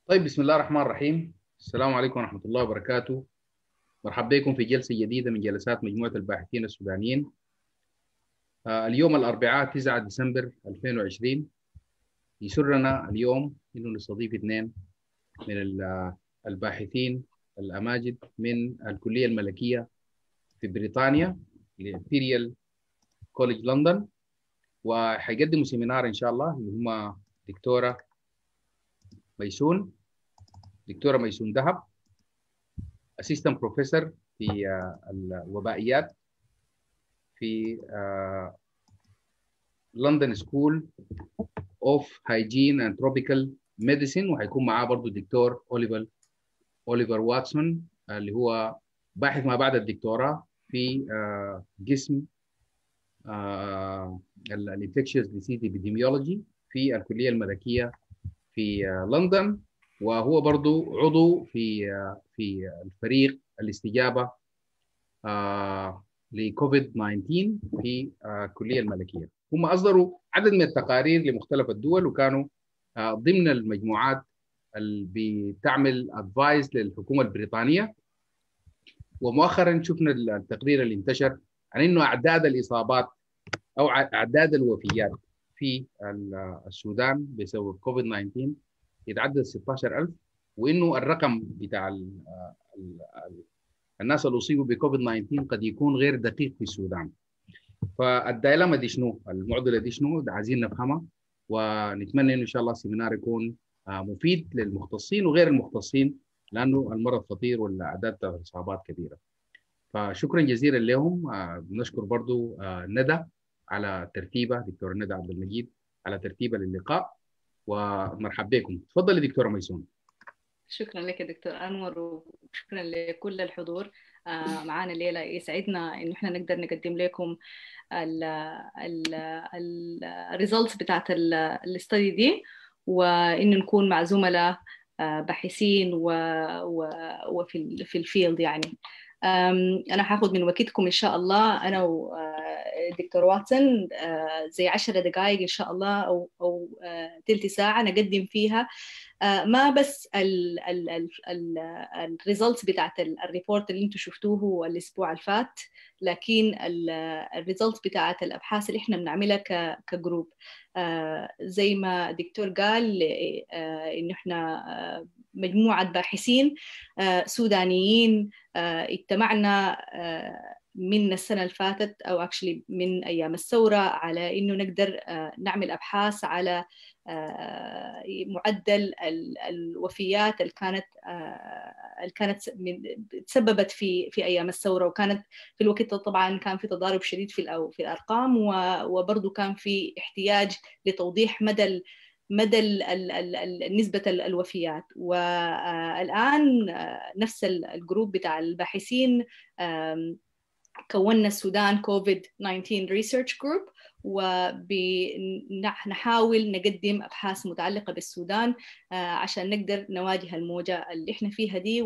طيب، بسم الله الرحمن الرحيم. السلام عليكم ورحمة الله وبركاته. مرحبا بكم في جلسة جديدة من جلسات مجموعة الباحثين السودانيين. اليوم الأربعاء 9 ديسمبر 2020. يسرنا اليوم أنه نستضيف اثنين من الباحثين الأماجد من الكلية الملكية في بريطانيا، الإمبيريال كوليج لندن، وحيقدموا سيمينار إن شاء الله اللي هم دكتورة ميسون دكتورة ميسون دهب، اسيستنت بروفيسور في الوبائيات في لندن سكول اوف هايجين اند تروبيكال ميديسين، وهيكون معاه برضه الدكتور اوليفر واتسون اللي هو باحث ما بعد الدكتوراه في قسم الانفكشوس ديسيز ابيديميولوجي في الكليه الملكيه في لندن، وهو برضه عضو في الفريق الاستجابه لكوفيد 19 في الكليه الملكيه. هم اصدروا عدد من التقارير لمختلف الدول، وكانوا ضمن المجموعات اللي بتعمل ادفايس للحكومه البريطانيه. ومؤخرا شفنا التقرير اللي انتشر عن انه اعداد الاصابات او اعداد الوفيات في السودان بسبب كوفيد 19 يتعدى 16,000، وانه الرقم بتاع الناس اللي اصيبوا بكوفيد 19 قد يكون غير دقيق في السودان. فالدايلاما دي شنو؟ المعضله دي شنو؟ ده عايزين نفهمها، ونتمنى انه ان شاء الله السيمينار يكون مفيد للمختصين وغير المختصين، لانه المرض خطير والاعداد الاصابات كبيره. فشكرا جزيلا لهم. بنشكر برضو ندى على ترتيبها، دكتوره ندى عبد المجيد على ترتيبها للقاء، ومرحبا بكم. تفضلي دكتوره ميسون. شكرا لك يا دكتور أنور، وشكرا لكل الحضور معنا الليلة. يسعدنا إنه إحنا نقدر نقدم لكم الريزلتس بتاعت الاستدي دي، وإنه نكون مع زملاء باحثين وفي الفيلد يعني. أنا هاخد من وقتكم إن شاء الله، أنا ودكتور واتسون، زي 10 دقائق إن شاء الله أو تلت ساعة نقدم فيها ما بس الريزلتس بتاعت الريبورت اللي انتم شفتوه الاسبوع الفات، لكن الريزلتس بتاعت الابحاث اللي احنا بنعملها كجروب. زي ما الدكتور قال انه احنا مجموعه باحثين سودانيين اجتمعنا من السنة اللي فاتت أو actually من أيام الثورة على إنه نقدر نعمل أبحاث على معدل الوفيات اللي كانت تسببت في أيام الثورة، وكانت في الوقت طبعا كان في تضارب شديد في الأرقام، وبرضه كان في احتياج لتوضيح مدى نسبة الوفيات. والآن نفس الجروب بتاع الباحثين كوننا السودان كوفيد 19 ريسيرش جروب، ونحاول نقدم أبحاث متعلقة بالسودان عشان نقدر نواجه الموجة اللي احنا فيها دي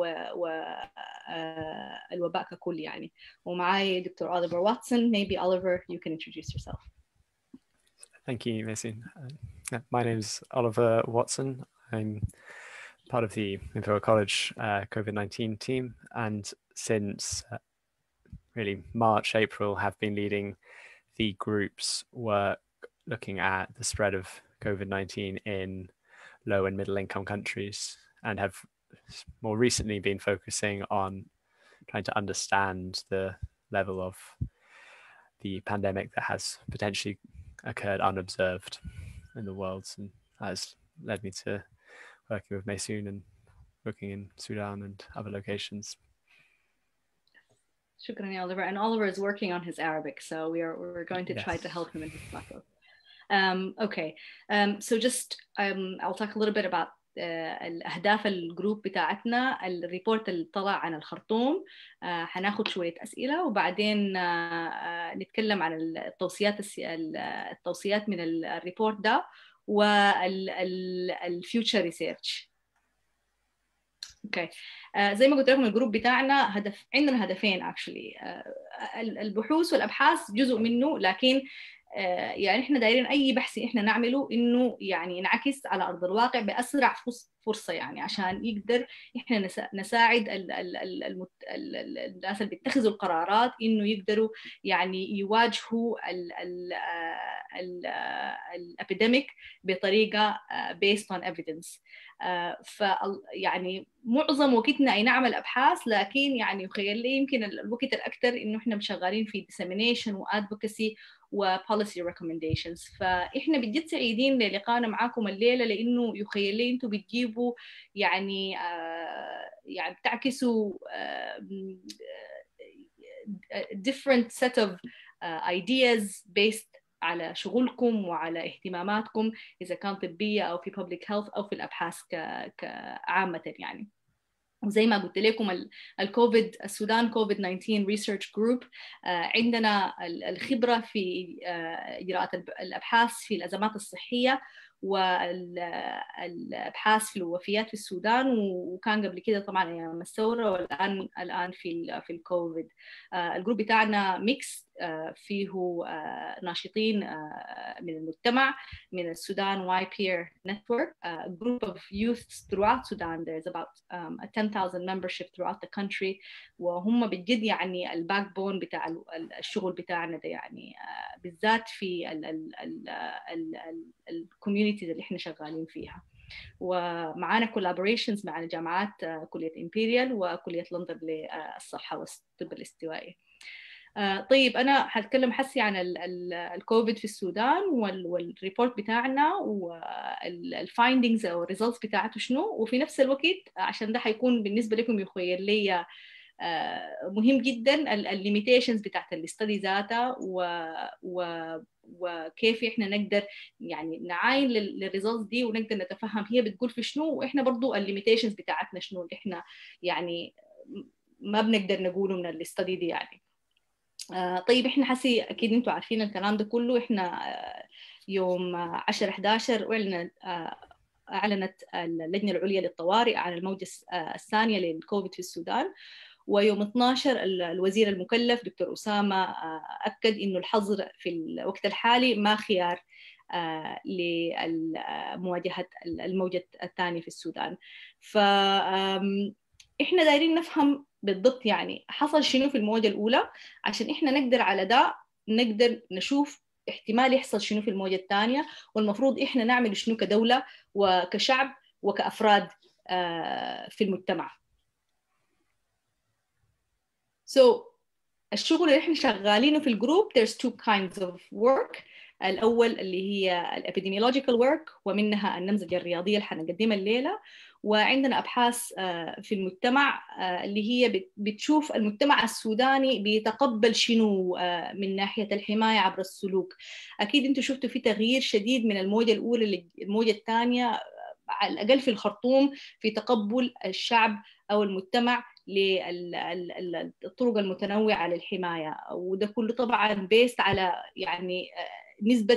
والوباء ككل يعني. ومعاي دكتور أوليفر واتسون. Maybe Oliver, you can introduce yourself. Thank you, Mason. My name is Oliver Watson. I'm part of the Imperial College COVID-19 team, and since really March, April, have been leading the group's work looking at the spread of COVID-19 in low and middle income countries, and have more recently been focusing on trying to understand the level of the pandemic that has potentially occurred unobserved in the world, and has led me to working with Maysoon and working in Sudan and other locations. Shukran, Oliver. And Oliver is working on his Arabic, so we're going to try to help him in his process. Okay, so just I'll talk a little bit about الأهداف الجروب بتاعتنا. الريبورت اللي طلع عن الخرطوم، هناخد شوية أسئلة، وبعدين نتكلم عن التوصيات من الريبورت ده والفيوتشر ريسيرش. اوكي. زي ما قلت لكم الجروب بتاعنا عندنا هدفين actually. البحوث والابحاث جزء منه، لكن يعني إحنا دايرين أي بحث إحنا نعمله إنه يعني ينعكس على أرض الواقع بأسرع فرصة، يعني عشان يقدر إحنا نساعد الناس اللي بيتخذوا القرارات إنه يقدروا يعني يواجهوا الابيديميك بطريقة based on evidence. يعني معظم وقتنا أي نعمل أبحاث، لكن يعني يخيل لي يمكن الوقت الأكثر إنه إحنا مشغلين في dissemination و advocacy و policy recommendations. فإحنا بجد سعيدين للقاءنا معاكم الليلة، لأنه يخيل لي أنتم بتجيبوا يعني يعني بتعكسوا different set of ideas based على شغلكم وعلى اهتماماتكم، إذا كان طبية أو في public health أو في الأبحاث كعامة يعني. وزي ما قلت لكم الكوفيد السودان كوفيد 19 ريسيرش جروب عندنا الخبرة في إجراءات الأبحاث في الأزمات الصحية والأبحاث في الوفيات في السودان، وكان قبل كده طبعا أيام الثورة، والآن في الكوفيد. الجروب بتاعنا ميكس، فيه ناشطين من المجتمع من السودان واي بير نتورك, a group of youths throughout Sudan. There's about 10,000 membership throughout the country, وهم بجد يعني الباك بون بتاع الشغل بتاعنا ده، يعني بالذات في الكوميونيتيز اللي احنا شغالين فيها. ومعانا collaborations مع الجامعات كلية إمبيريال وكلية لندن للصحة والطب الاستوائي. طيب أنا هتكلم حسي عن الكوفيد في السودان والريبورت بتاعنا والفايندينجز أو الريزلتس بتاعته شنو، وفي نفس الوقت عشان ده حيكون بالنسبة لكم يخيل لي مهم جدا الليميتيشنز بتاعت الاستدي ذاتها وكيف احنا نقدر يعني نعاين للريزلتس دي ونقدر نتفهم هي بتقول في شنو، واحنا برضو الليميتيشنز بتاعتنا شنو اللي احنا يعني ما بنقدر نقوله من الاستدي دي يعني. طيب احنا حسي اكيد انتوا عارفين الكلام ده كله. احنا يوم 10/11 اعلنت اللجنه العليا للطوارئ عن الموجه الثانيه للكوفيد في السودان، ويوم 12 الوزير المكلف دكتور أسامة أكد إنه الحظر في الوقت الحالي ما خيار لمواجهة الموجة الثانية في السودان. فإحنا دايرين نفهم بالضبط يعني حصل شنو في الموجة الأولى، عشان إحنا نقدر على ده نقدر نشوف احتمال يحصل شنو في الموجة الثانية، والمفروض إحنا نعمل شنو كدولة وكشعب وكأفراد في المجتمع. الشغل اللي احنا شغالينه في الجروب there's two kinds of work. الأول اللي هي الابيديميولوجيكال work، ومنها النمذجة الرياضية اللي حنقدمها الليلة، وعندنا أبحاث في المجتمع اللي هي بتشوف المجتمع السوداني بيتقبل شنو من ناحية الحماية عبر السلوك. أكيد أنتوا شفتوا في تغيير شديد من الموجة الأولى للموجة الثانية، على الأقل في الخرطوم، في تقبل الشعب أو المجتمع للطرق المتنوعة للحماية، وده كله طبعا بيست على يعني نسبة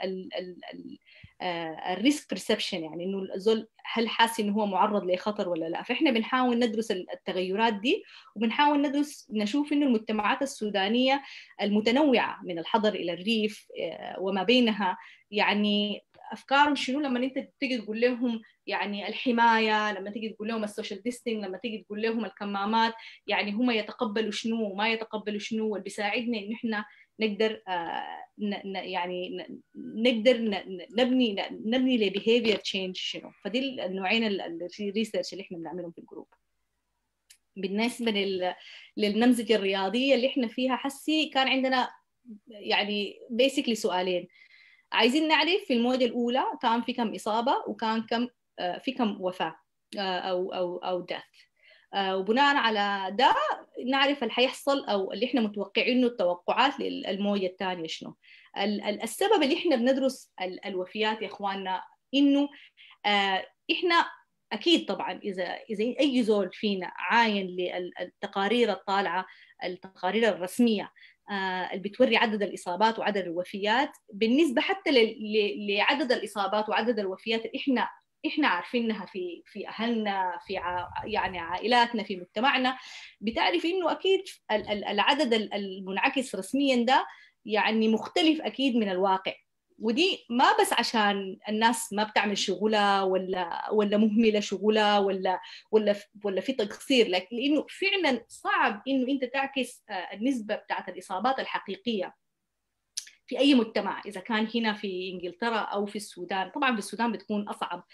الريسك برسبشن، يعني إنه الزول هل حاسس إنه هو معرض لخطر ولا لا. فإحنا بنحاول ندرس التغيرات دي، وبنحاول نشوف إنه المجتمعات السودانية المتنوعة من الحضر إلى الريف وما بينها يعني أفكارهم شنو لما أنت تيجي تقول لهم يعني الحماية، لما تيجي تقول لهم السوشيال ديستنج، لما تيجي تقول لهم الكمامات، يعني هم يتقبلوا شنو وما يتقبلوا شنو، واللي بيساعدنا إن إحنا نقدر يعني نقدر نبني لبيهيفير تشينج شنو. فدي النوعين الريسيرش اللي إحنا بنعملهم في الجروب. بالنسبة للنمذجة الرياضية اللي إحنا فيها حسي كان عندنا يعني بيسكلي سؤالين. عايزين نعرف في الموجة الأولى كان في كم إصابة، وكان في كم وفاة أو death، وبناء على ده نعرف اللي حيحصل أو اللي إحنا متوقعينه التوقعات للموجة الثانية شنو. السبب اللي إحنا بندرس الوفيات يا إخواننا إنه إحنا أكيد طبعا إذا أي زول فينا عاين للتقارير الطالعة، التقارير الرسمية اللي بتوري عدد الإصابات وعدد الوفيات، بالنسبة حتى لعدد الإصابات وعدد الوفيات اللي إحنا عارفينها في أهلنا، في يعني عائلاتنا، في مجتمعنا، بتعرف إنه أكيد العدد المنعكس رسميا ده يعني مختلف أكيد من الواقع. ودي ما بس عشان الناس ما بتعمل شغلها ولا مهملة شغلها ولا في تقصير، لكن لأنه فعلا صعب إنه أنت تعكس النسبة بتاعت الإصابات الحقيقية في أي مجتمع، إذا كان هنا في إنجلترا أو في السودان. طبعا في السودان بتكون أصعب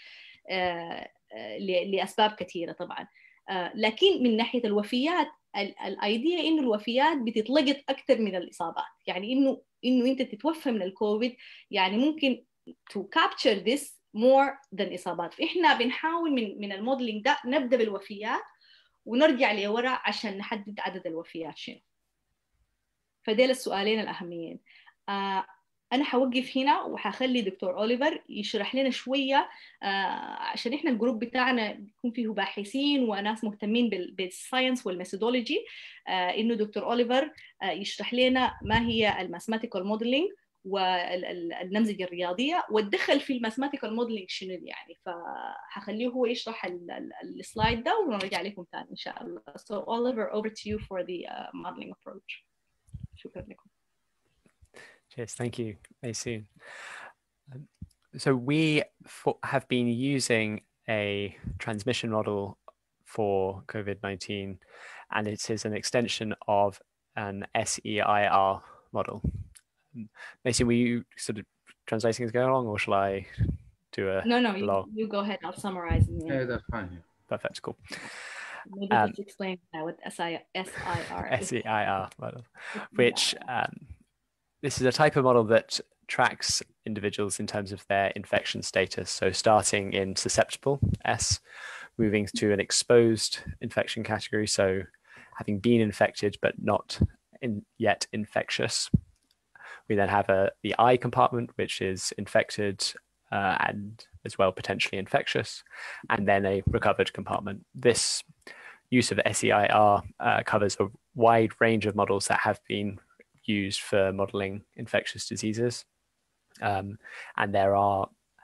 لأسباب كثيرة طبعا. لكن من ناحية الوفيات الايديا انه الوفيات بتتلقط اكثر من الاصابات، يعني انه انت تتوفى من الكوفيد يعني ممكن to capture this more than اصابات. فاحنا بنحاول من الموديلنج ده نبدا بالوفيات ونرجع لورا عشان نحدد عدد الوفيات شنو. فديل السؤالين الاهمين. أنا حوقف هنا وحخلي دكتور أوليفر يشرح لنا شوية عشان إحنا الجروب بتاعنا بيكون فيه باحثين وناس مهتمين بالساينس والميثودولوجي. إنه دكتور أوليفر يشرح لنا ما هي الماثماتيكال موديلينج والنمذجة الرياضية والدخل في الماثماتيكال موديلينج شنو يعني. فحخليه هو يشرح السلايد ده ونرجع لكم تاني إن شاء الله. So Oliver, over to you for the modeling approach. شكرا لكم. Cheers, thank you, Maysoon. So we have been using a transmission model for COVID-19, and it is an extension of an SEIR model. Maysoon, were you sort of translating as going along, or shall I do a No, you go ahead. I'll summarize. Yeah, that's fine. Perfect, cool. Maybe just explain what SEIR is. SEIR model, which this is a type of model that tracks individuals in terms of their infection status. So starting in susceptible, S, moving to an exposed infection category. So having been infected, but not yet infectious. We then have the I compartment, which is infected and as well potentially infectious, and then a recovered compartment. This use of SEIR covers a wide range of models that have been used for modeling infectious diseases. And there are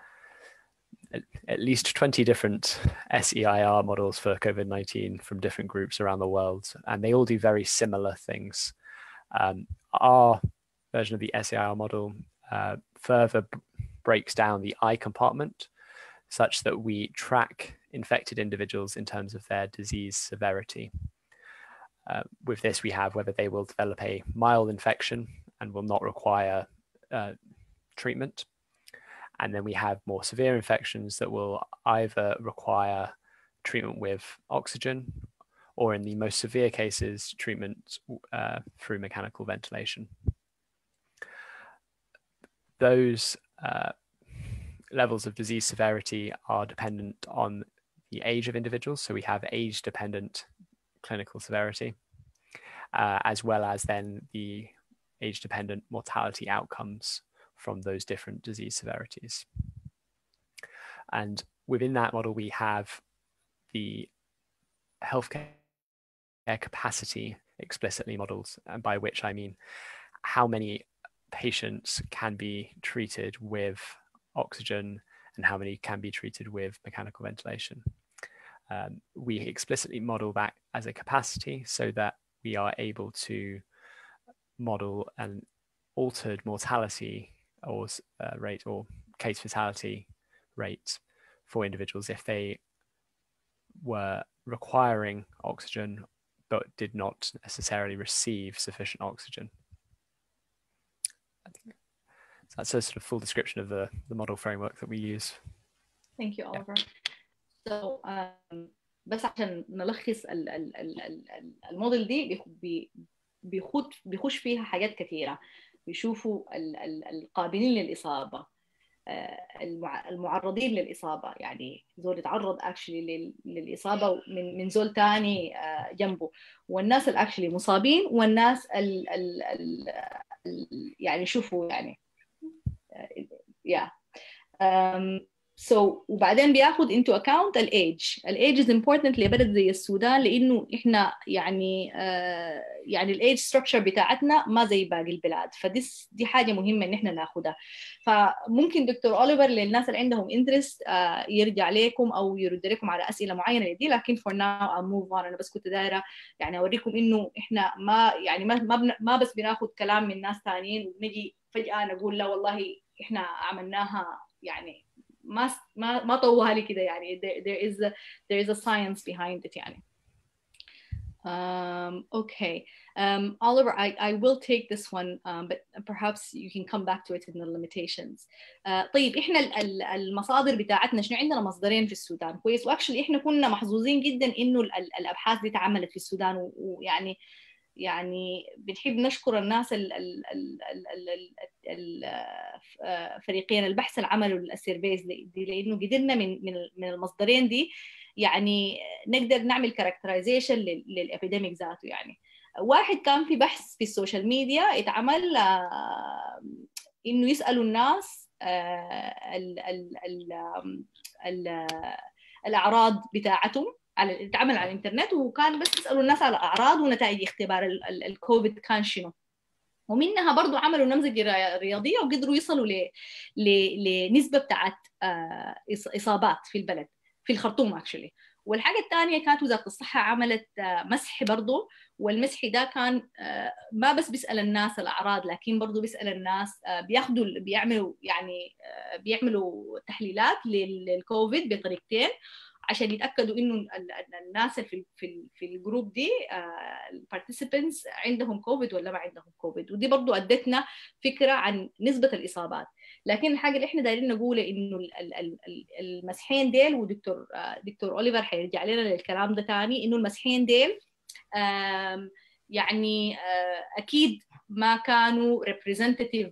at least 20 different SEIR models for COVID-19 from different groups around the world, and they all do very similar things. Our version of the SEIR model further breaks down the I compartment such that we track infected individuals in terms of their disease severity. With this, we have whether they will develop a mild infection and will not require treatment. And then we have more severe infections that will either require treatment with oxygen or, in the most severe cases, treatment through mechanical ventilation. Those levels of disease severity are dependent on the age of individuals. So we have age-dependent clinical severity, as well as then the age-dependent mortality outcomes from those different disease severities. And within that model, we have the healthcare capacity explicitly modeled, and by which I mean how many patients can be treated with oxygen and how many can be treated with mechanical ventilation. We explicitly model that as a capacity so that we are able to model an altered mortality or rate or case fatality rate for individuals if they were requiring oxygen but did not necessarily receive sufficient oxygen. So that's a sort of full description of the model framework that we use. Thank you, Oliver. So بس عشان نلخص الموديل دي بيخش فيها حاجات كثيرة. بيشوفوا القابلين للإصابة، المعرضين للإصابة، يعني زول يتعرض actually للإصابة من زول تاني جنبه، والناس actually مصابين، والناس يعني شوفوا يعني وبعدين بياخد into account age is important لبلد زي السودان، لانه احنا يعني يعني الايج ستراكشر بتاعتنا ما زي باقي البلاد، دي حاجه مهمه ان احنا ناخدها. فممكن دكتور اوليفر للناس اللي عندهم انترست يرجع لكم او يرد لكم على اسئله معينه دي، لكن for now I'll move on. انا بس كنت دايره يعني اوريكم انه احنا ما يعني ما بس بناخد كلام من ناس ثانيين ونجي فجاه نقول لا والله احنا عملناها يعني ما طوالي كده يعني. there is a science behind it يعني. Okay. Oliver, I will take this one, but perhaps you can come back to it in the limitations. طيب إحنا المصادر بتاعتنا شنو؟ عندنا مصدرين في السودان كويس، وأكشلي إحنا كنا محظوظين جدا إنه الأبحاث دي اتعملت في السودان، ويعني بنحب نشكر الناس الفريقين البحث اللي عملوا السيرفيز دي، لأنه قدرنا من المصدرين دي يعني نقدر نعمل كاركترايزيشن للابيديميك ذاته. يعني واحد كان في بحث في السوشيال ميديا اتعمل انه يسالوا الناس الاعراض بتاعتهم اتعمل على الانترنت، وكان بس يسالوا الناس على اعراض ونتائج اختبار الكوفيد كان شنو، ومنها برضو عملوا نمذجة رياضية وقدروا يصلوا لنسبة بتاعت إصابات في البلد في الخرطوم اكشلي. والحاجة الثانية كانت وزارة الصحة عملت مسح برضو، والمسح ده كان ما بس بيسأل الناس الأعراض، لكن برضو بيسأل الناس بيعملوا تحليلات للكوفيد بطريقتين عشان يتأكدوا إنه الناس في الجروب دي البارتيسيبنتس عندهم كوفيد ولا ما عندهم كوفيد، ودي برضو أدتنا فكرة عن نسبة الإصابات. لكن الحاجة اللي إحنا دايرين نقوله إنه المسحين ديل، ودكتور أوليفر حيرجع لنا للكلام ده تاني، إنه المسحين ديل يعني أكيد ما كانوا representative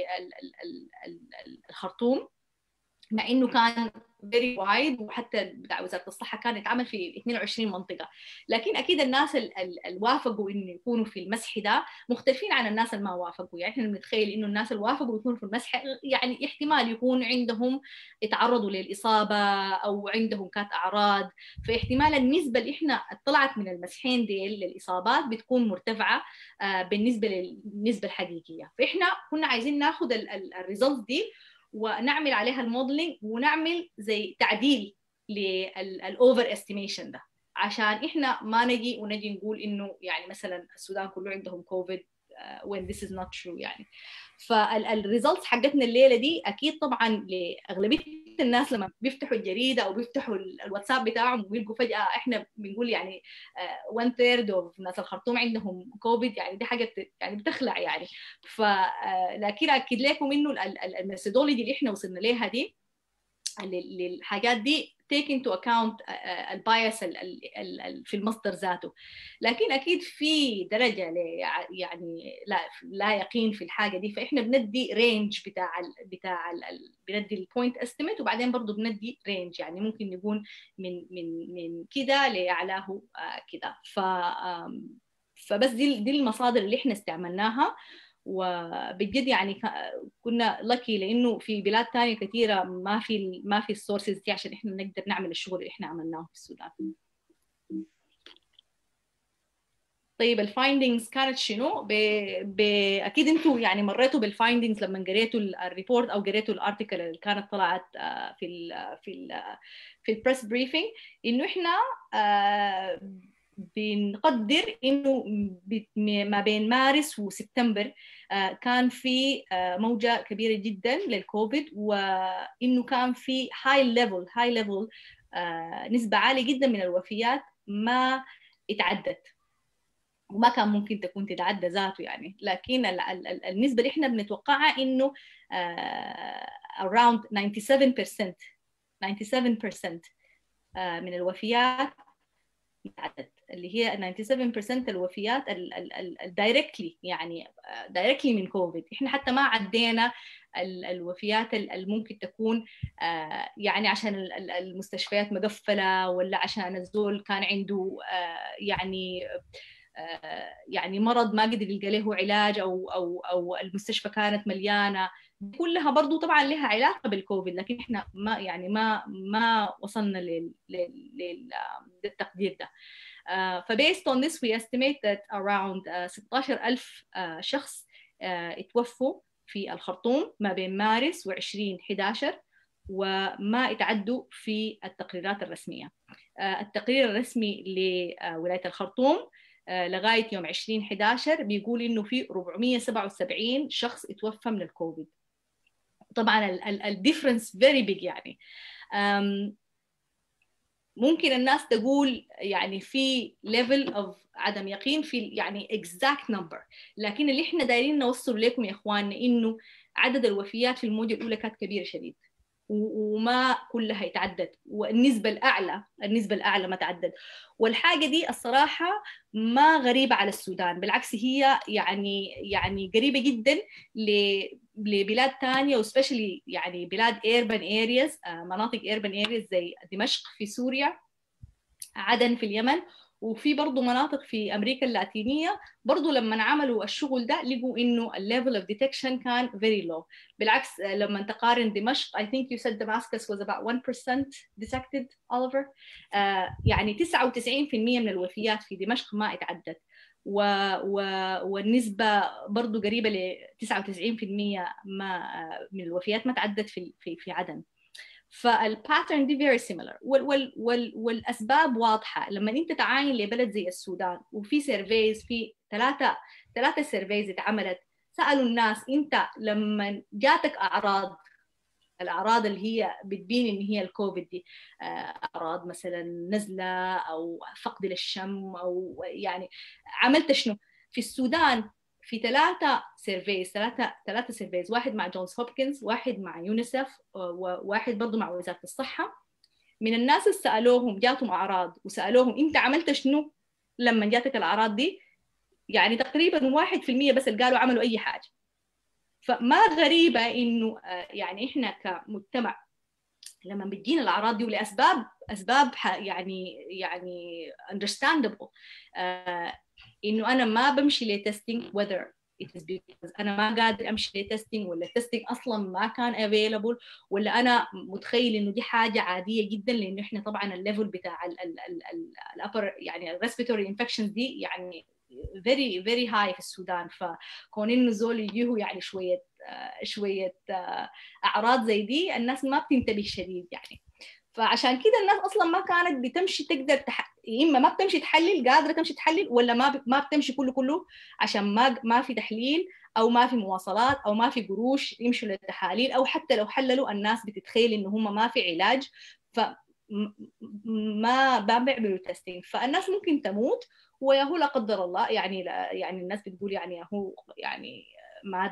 للخرطوم، مع إنه كان very wide، وحتى بتاع وزارة الصحة كان يتعمل في 22 منطقة، لكن أكيد الناس اللي وافقوا إنه يكونوا في المسح ده مختلفين عن الناس اللي ما وافقوا. يعني إحنا بنتخيل إنه الناس اللي وافقوا يكونوا في المسح يعني احتمال يكون عندهم يتعرضوا للإصابة أو عندهم كانت أعراض، فاحتمال النسبة اللي إحنا طلعت من المسحين دي للإصابات بتكون مرتفعة بالنسبة للنسبة الحقيقية. فإحنا كنا عايزين ناخد الريزلت دي ونعمل عليها الموديلنج، ونعمل زي تعديل للأوفر استيميشن ده، عشان إحنا ما نجي نقول إنه يعني مثلا السودان كله عندهم كوفيد when this is not true يعني. فالريزلتس حقتنا الليلة دي أكيد طبعا لأغلبية الناس لما بيفتحوا الجريدة أو بيفتحوا الواتساب بتاعهم ويلقوا فجأة إحنا بنقول يعني 1/3 of ناس الخرطوم عندهم كوفيد، يعني دي حاجة يعني بتخلع يعني. لكن أكد لكم إنه الميثودولوجي اللي إحنا وصلنا لها دي للحاجات دي take into account البايس في المصدر ذاته، لكن أكيد في درجة يعني لا يقين في الحاجة دي، فإحنا بندي رينج بندي البوينت استيميت، وبعدين برضو بندي رينج يعني ممكن يكون من كده لأعلاه كده. فبس دي المصادر اللي إحنا استعملناها، وبجد يعني كنا لكي لانه في بلاد تانية كثيره ما في السورسز دي عشان احنا نقدر نعمل الشغل اللي احنا عملناه في السودان. طيب الفايندينجز كانت شنو؟ اكيد انتم يعني مريتوا بالفايندينجز لما قريتوا الريبورت او قريتوا الارتيكل اللي كانت طلعت في البريس بريفينج، انه احنا بنقدر انه ما بين مارس وسبتمبر كان في موجة كبيرة جدا للكوفيد، وانه كان في هاي ليفل نسبة عالية جدا من الوفيات ما اتعدت، وما كان ممكن تكون تتعدى ذاته يعني. لكن النسبة اللي احنا بنتوقعها انه around 97% من الوفيات اتعدت، اللي هي 97% الوفيات الدايركتلي يعني دايركتلي من كوفيد. احنا حتى ما عدينا الوفيات اللي ممكن تكون يعني عشان المستشفيات مقفلة، ولا عشان الزول كان عنده يعني يعني مرض ما قدر يلقى له علاج او المستشفى كانت مليانه، كلها برضو طبعا لها علاقه بالكوفيد، لكن احنا ما يعني ما وصلنا للتقدير ده. فبased on this we estimate that around 16,000 شخص اتوفوا في الخرطوم ما بين مارس و2011 وما اتعدوا في التقريرات الرسمية. التقرير الرسمي لولاية الخرطوم لغاية يوم 2011 بيقول إنه في 477 شخص اتوفى من الكوفيد. طبعا الديفرنس very big يعني. ممكن الناس تقول يعني في level of عدم يقين في يعني exact number، لكن اللي احنا دايرين نوصل لكم يا اخواننا انه عدد الوفيات في الموجة الأولى كانت كبيرة شديد وما كلها يتعدد، والنسبة الأعلى ما تعدد. والحاجة دي الصراحة ما غريبة على السودان، بالعكس هي يعني قريبة جدا لبلاد تانية وسبيشلي يعني بلاد urban areas، مناطق urban areas زي دمشق في سوريا، عدن في اليمن، وفي برضو مناطق في أمريكا اللاتينية. برضو لما عملوا الشغل ده لقوا إنه level of detection كان very low. بالعكس لما تقارن دمشق I think you said Damascus was about 1% detected Oliver. يعني 99% من الوفيات في دمشق ما اتعدت، والنسبة برضو قريبة ل 99% من الوفيات ما تعدت في عدن. فالباترن دي very similar والأسباب واضحة. لما أنت تعاين لبلد زي السودان وفي سيرفيز، في ثلاثة سيرفيز اتعملت، سألوا الناس أنت لما جاتك الأعراض اللي هي بتبين إن هي الكوفيد دي، أعراض مثلا نزلة أو فقد للشم أو يعني عملت شنو؟ في السودان في ثلاثة سيرفيز، واحد مع جونز هوبكنز، واحد مع يونيسف، وواحد برضو مع وزارة الصحة. من الناس اللي سألوهم جاتهم أعراض وسألوهم أنت عملت شنو لما جاتك الأعراض دي، يعني تقريبا 1% بس اللي قالوا عملوا أي حاجة. فما غريبة إنه يعني إحنا كمجتمع لما بتجينا الأعراض دي ولأسباب يعني understandable، إنه أنا ما بمشي لتستينج whether it is because أنا ما قادر أمشي لتستينج ولا التستينج أصلا ما كان available، ولا أنا متخيل إنه دي حاجة عادية جدا، لأنه إحنا طبعا الليفل بتاع الأبر يعني respiratory infections دي يعني very very high في السودان. فكون إنه زول يجيه يعني شوية أعراض زي دي الناس ما بتنتبه شديد يعني. فعشان كده الناس اصلا ما كانت بتمشي تقدر اما ما بتمشي تحلل، قادره تمشي تحلل، ولا ما بتمشي كله عشان ما في تحليل او ما في مواصلات او ما في قروش يمشوا للتحاليل، او حتى لو حللوا الناس بتتخيل ان هم ما في علاج ما بيعملوا تيستينج، فالناس ممكن تموت وياهو لا قدر الله. يعني الناس بتقول يعني هو يعني مات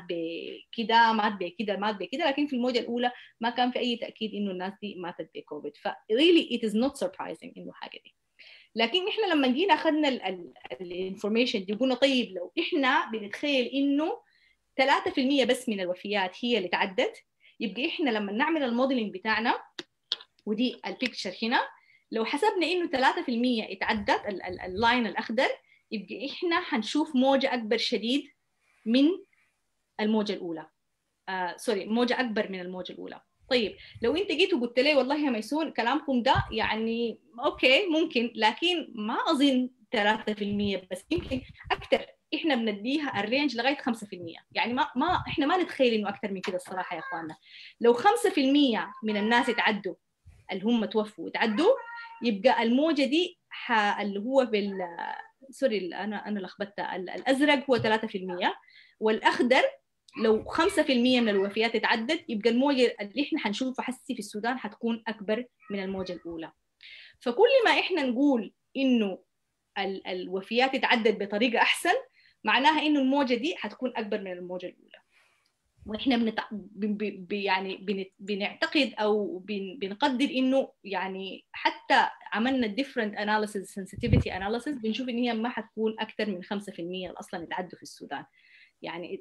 بكده، لكن في الموجة الأولى ما كان في أي تأكيد إنه الناس دي ماتت بكوفيد. really it is not surprising إنه حاجة دي. لكن إحنا لما جينا أخذنا الانفورميشن دي قلنا طيب لو إحنا بنتخيل إنه 3% بس من الوفيات هي اللي تعدت، يبقى إحنا لما نعمل الموديلنج بتاعنا، ودي البيكتشر هنا، لو حسبنا إنه 3% اتعدت اللاين الأخضر، يبقى إحنا هنشوف موجة أكبر شديد من الموجة الأولى. موجة أكبر من الموجة الأولى. طيب لو أنت جيت وقلت لي والله يا ميسون كلامكم ده يعني أوكي ممكن، لكن ما أظن 3% بس، يمكن أكثر. إحنا بنديها الرينج لغاية 5%، يعني إحنا ما نتخيل إنه أكثر من كده الصراحة يا إخواننا. لو 5% من الناس يتعدوا اللي هم توفوا يتعدوا، يبقى الموجة دي اللي هو سوري أنا لخبطتها، الأزرق هو 3%، والأخضر لو 5% من الوفيات اتعدت، يبقى الموجة اللي احنا حنشوفها حسي في السودان حتكون أكبر من الموجة الأولى. فكل ما احنا نقول إنه الوفيات اتعدت بطريقة أحسن، معناها إنه الموجة دي حتكون أكبر من الموجة الأولى. وإحنا يعني بنعتقد أو بنقدر إنه يعني حتى عملنا different analysis sensitivity analysis بنشوف إن هي ما حتكون أكثر من 5% أصلاً اتعدوا في السودان. يعني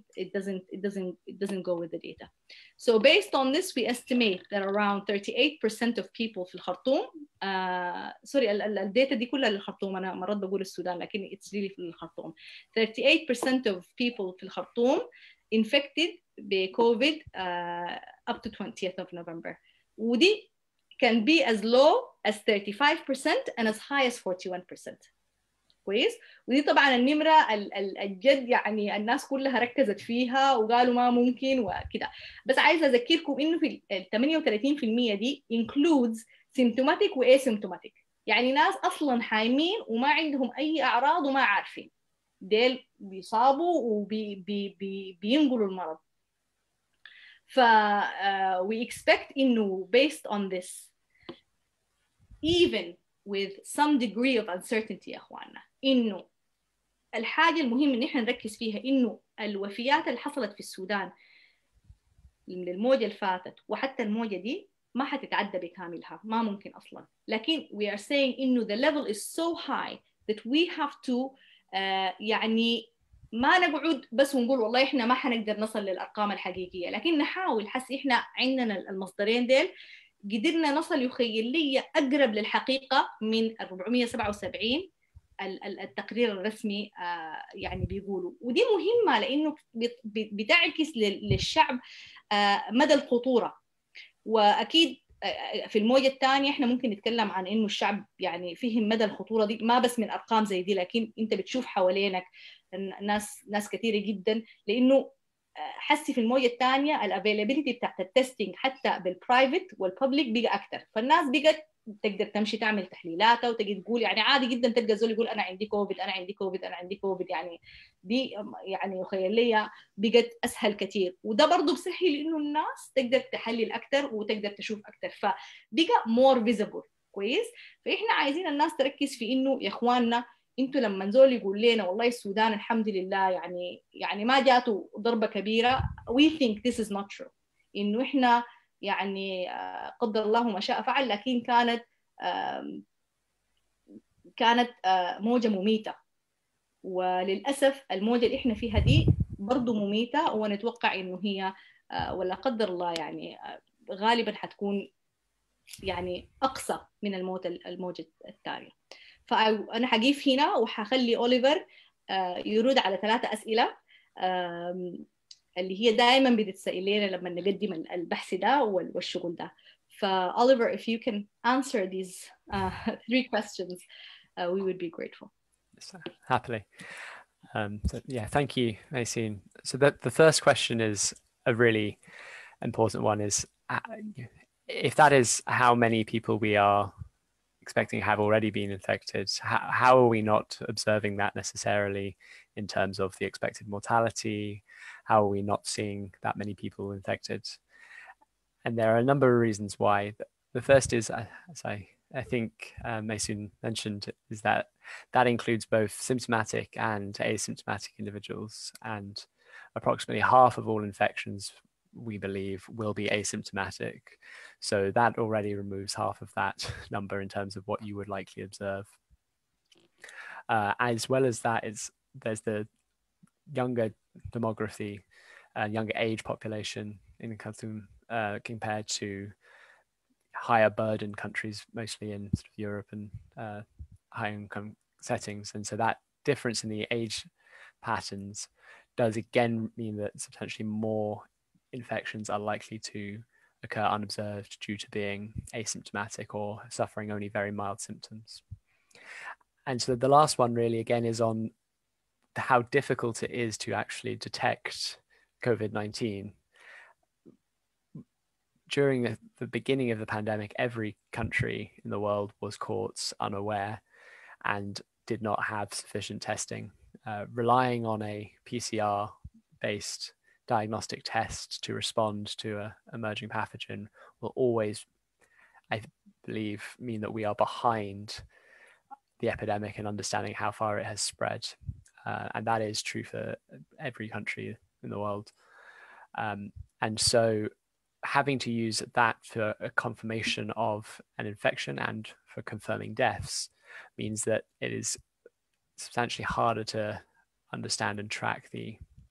it doesn't go with the data. So based on this, we estimate that around 38% of people في الخرطوم sorry الداتا دي كلها للخرطوم، أنا مرات بقول السودان لكن it's really في الخرطوم. 38% of people في الخرطوم infected بكوفيد up to 20th of November، ودي can be as low as 35% and as high as 41%. كويس. ودي طبعا النمرة الجد يعني الناس كلها ركزت فيها وقالوا ما ممكن وكده، بس عايزة أذكركم إنه في 38% دي includes symptomatic و asymptomatic، يعني ناس أصلا حايمين وما عندهم أي أعراض وما عارفين، ديل بيصابوا وبينقلوا المرض. ف we expect إنه based on this even with some degree of uncertainty يا أخواننا، إنه الحاجة المهمة إن إحنا نركز فيها إنه الوفيات اللي حصلت في السودان من الموجة اللي فاتت وحتى الموجة دي ما حتتعدى بكاملها، ما ممكن أصلاً، لكن we are saying إنه the level is so high that we have to يعني ما نقعد بس ونقول والله إحنا ما حنقدر نصل للأرقام الحقيقية، لكن نحاول حس إحنا عندنا المصدرين ديل قدرنا نصل يخيل لي أقرب للحقيقة من 477 التقرير الرسمي يعني بيقولوا، ودي مهمة لأنه بتعكس للشعب مدى الخطورة. وأكيد في الموجة الثانية إحنا ممكن نتكلم عن إنه الشعب يعني فهم مدى الخطورة دي ما بس من أرقام زي دي، لكن أنت بتشوف حوالينك ناس كثيرة جدا، لأنه حسي في الموجة الثانية الافيلابيلتي بتاعت التستينج حتى بالبرايفت والببليك بقى أكثر، فالناس بقت تقدر تمشي تعمل تحليلاتها وتقدر تقول يعني عادي جدا تلقى زول يقول أنا عندي كوفيد أنا عندي كوفيد أنا عندي كوفيد، يعني دي يعني يخيل لي بقت أسهل كثير، وده برضو بسهل إنه الناس تقدر تحلل أكثر وتقدر تشوف أكثر، فبقى more visible. كويس. فإحنا عايزين الناس تركز في إنه يا إخواننا انتوا لما زول يقول لنا والله السودان الحمد لله يعني ما جاته ضربة كبيرة we think this is not true، إنه إحنا يعني قدر الله ما شاء فعل، لكن كانت موجة مميتة، وللأسف الموجة اللي إحنا فيها دي برضو مميتة، ونتوقع إنه هي ولا قدر الله يعني غالبا حتكون يعني أقصى من الموجة التالية. فأنا حقيف هنا وحخلي أوليفر يرد على 3 أسئلة اللي هي دائما بتتسأل لنا لما نقدم البحث ده والشغل ده. فأوليفر if you can answer these 3 questions we would be grateful. Happily. So yeah, thank you, Maysoon. So the first question is a really important one, is if that is how many people we are expecting have already been infected, how are we not observing that necessarily in terms of the expected mortality? How are we not seeing that many people infected? And there are a number of reasons why. The first is, as I think Maysoon mentioned, is that includes both symptomatic and asymptomatic individuals, and approximately half of all infections we believe will be asymptomatic. So that already removes half of that number in terms of what you would likely observe. As well as that, there's the younger demography and younger age population in Khartoum compared to higher burden countries, mostly in sort of Europe and high income settings. And so that difference in the age patterns does again mean that substantially more infections are likely to occur unobserved due to being asymptomatic or suffering only very mild symptoms. And so the last one really again is on how difficult it is to actually detect COVID-19. During the beginning of the pandemic, every country in the world was caught unaware and did not have sufficient testing. Relying on a PCR-based diagnostic test to respond to an emerging pathogen will always, I believe, mean that we are behind the epidemic in understanding how far it has spread. And that is true for every country in the world. And so having to use that for a confirmation of an infection and for confirming deaths means that it is substantially harder to understand and track the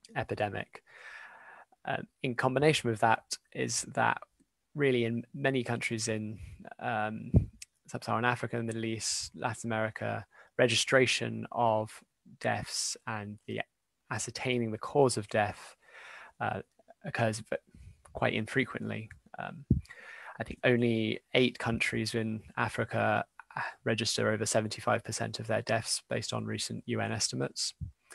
epidemic. In combination with that is that really in many countries in Sub-Saharan Africa, the Middle East, Latin America, registration of deaths and the ascertaining the cause of death occurs quite infrequently. I think only 8 countries in Africa register over 75% of their deaths based on recent UN estimates.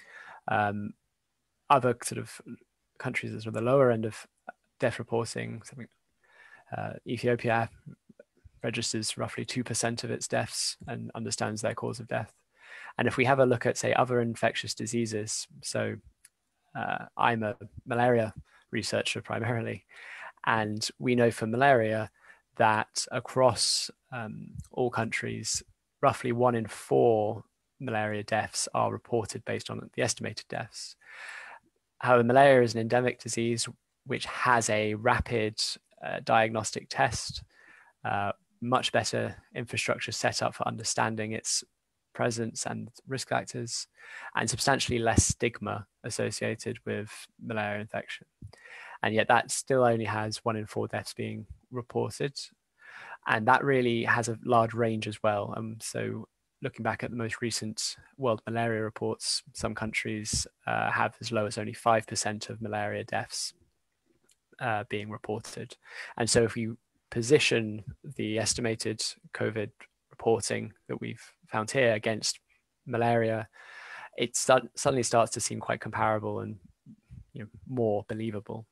Other sort of countries that are the lower end of death reporting, something Ethiopia registers roughly 2% of its deaths and understands their cause of death. And if we have a look at, say, other infectious diseases, so I'm a malaria researcher primarily, and we know for malaria that across all countries, roughly 1 in 4 malaria deaths are reported based on the estimated deaths. However, malaria is an endemic disease which has a rapid diagnostic test, much better infrastructure set up for understanding its presence and risk factors, and substantially less stigma associated with malaria infection. And yet that still only has 1 in 4 deaths being reported. And that really has a large range as well. So looking back at the most recent World Malaria reports, some countries have as low as only 5% of malaria deaths being reported. And so if you position the estimated COVID reporting that we've found here against malaria, it suddenly starts to seem quite comparable and more believable.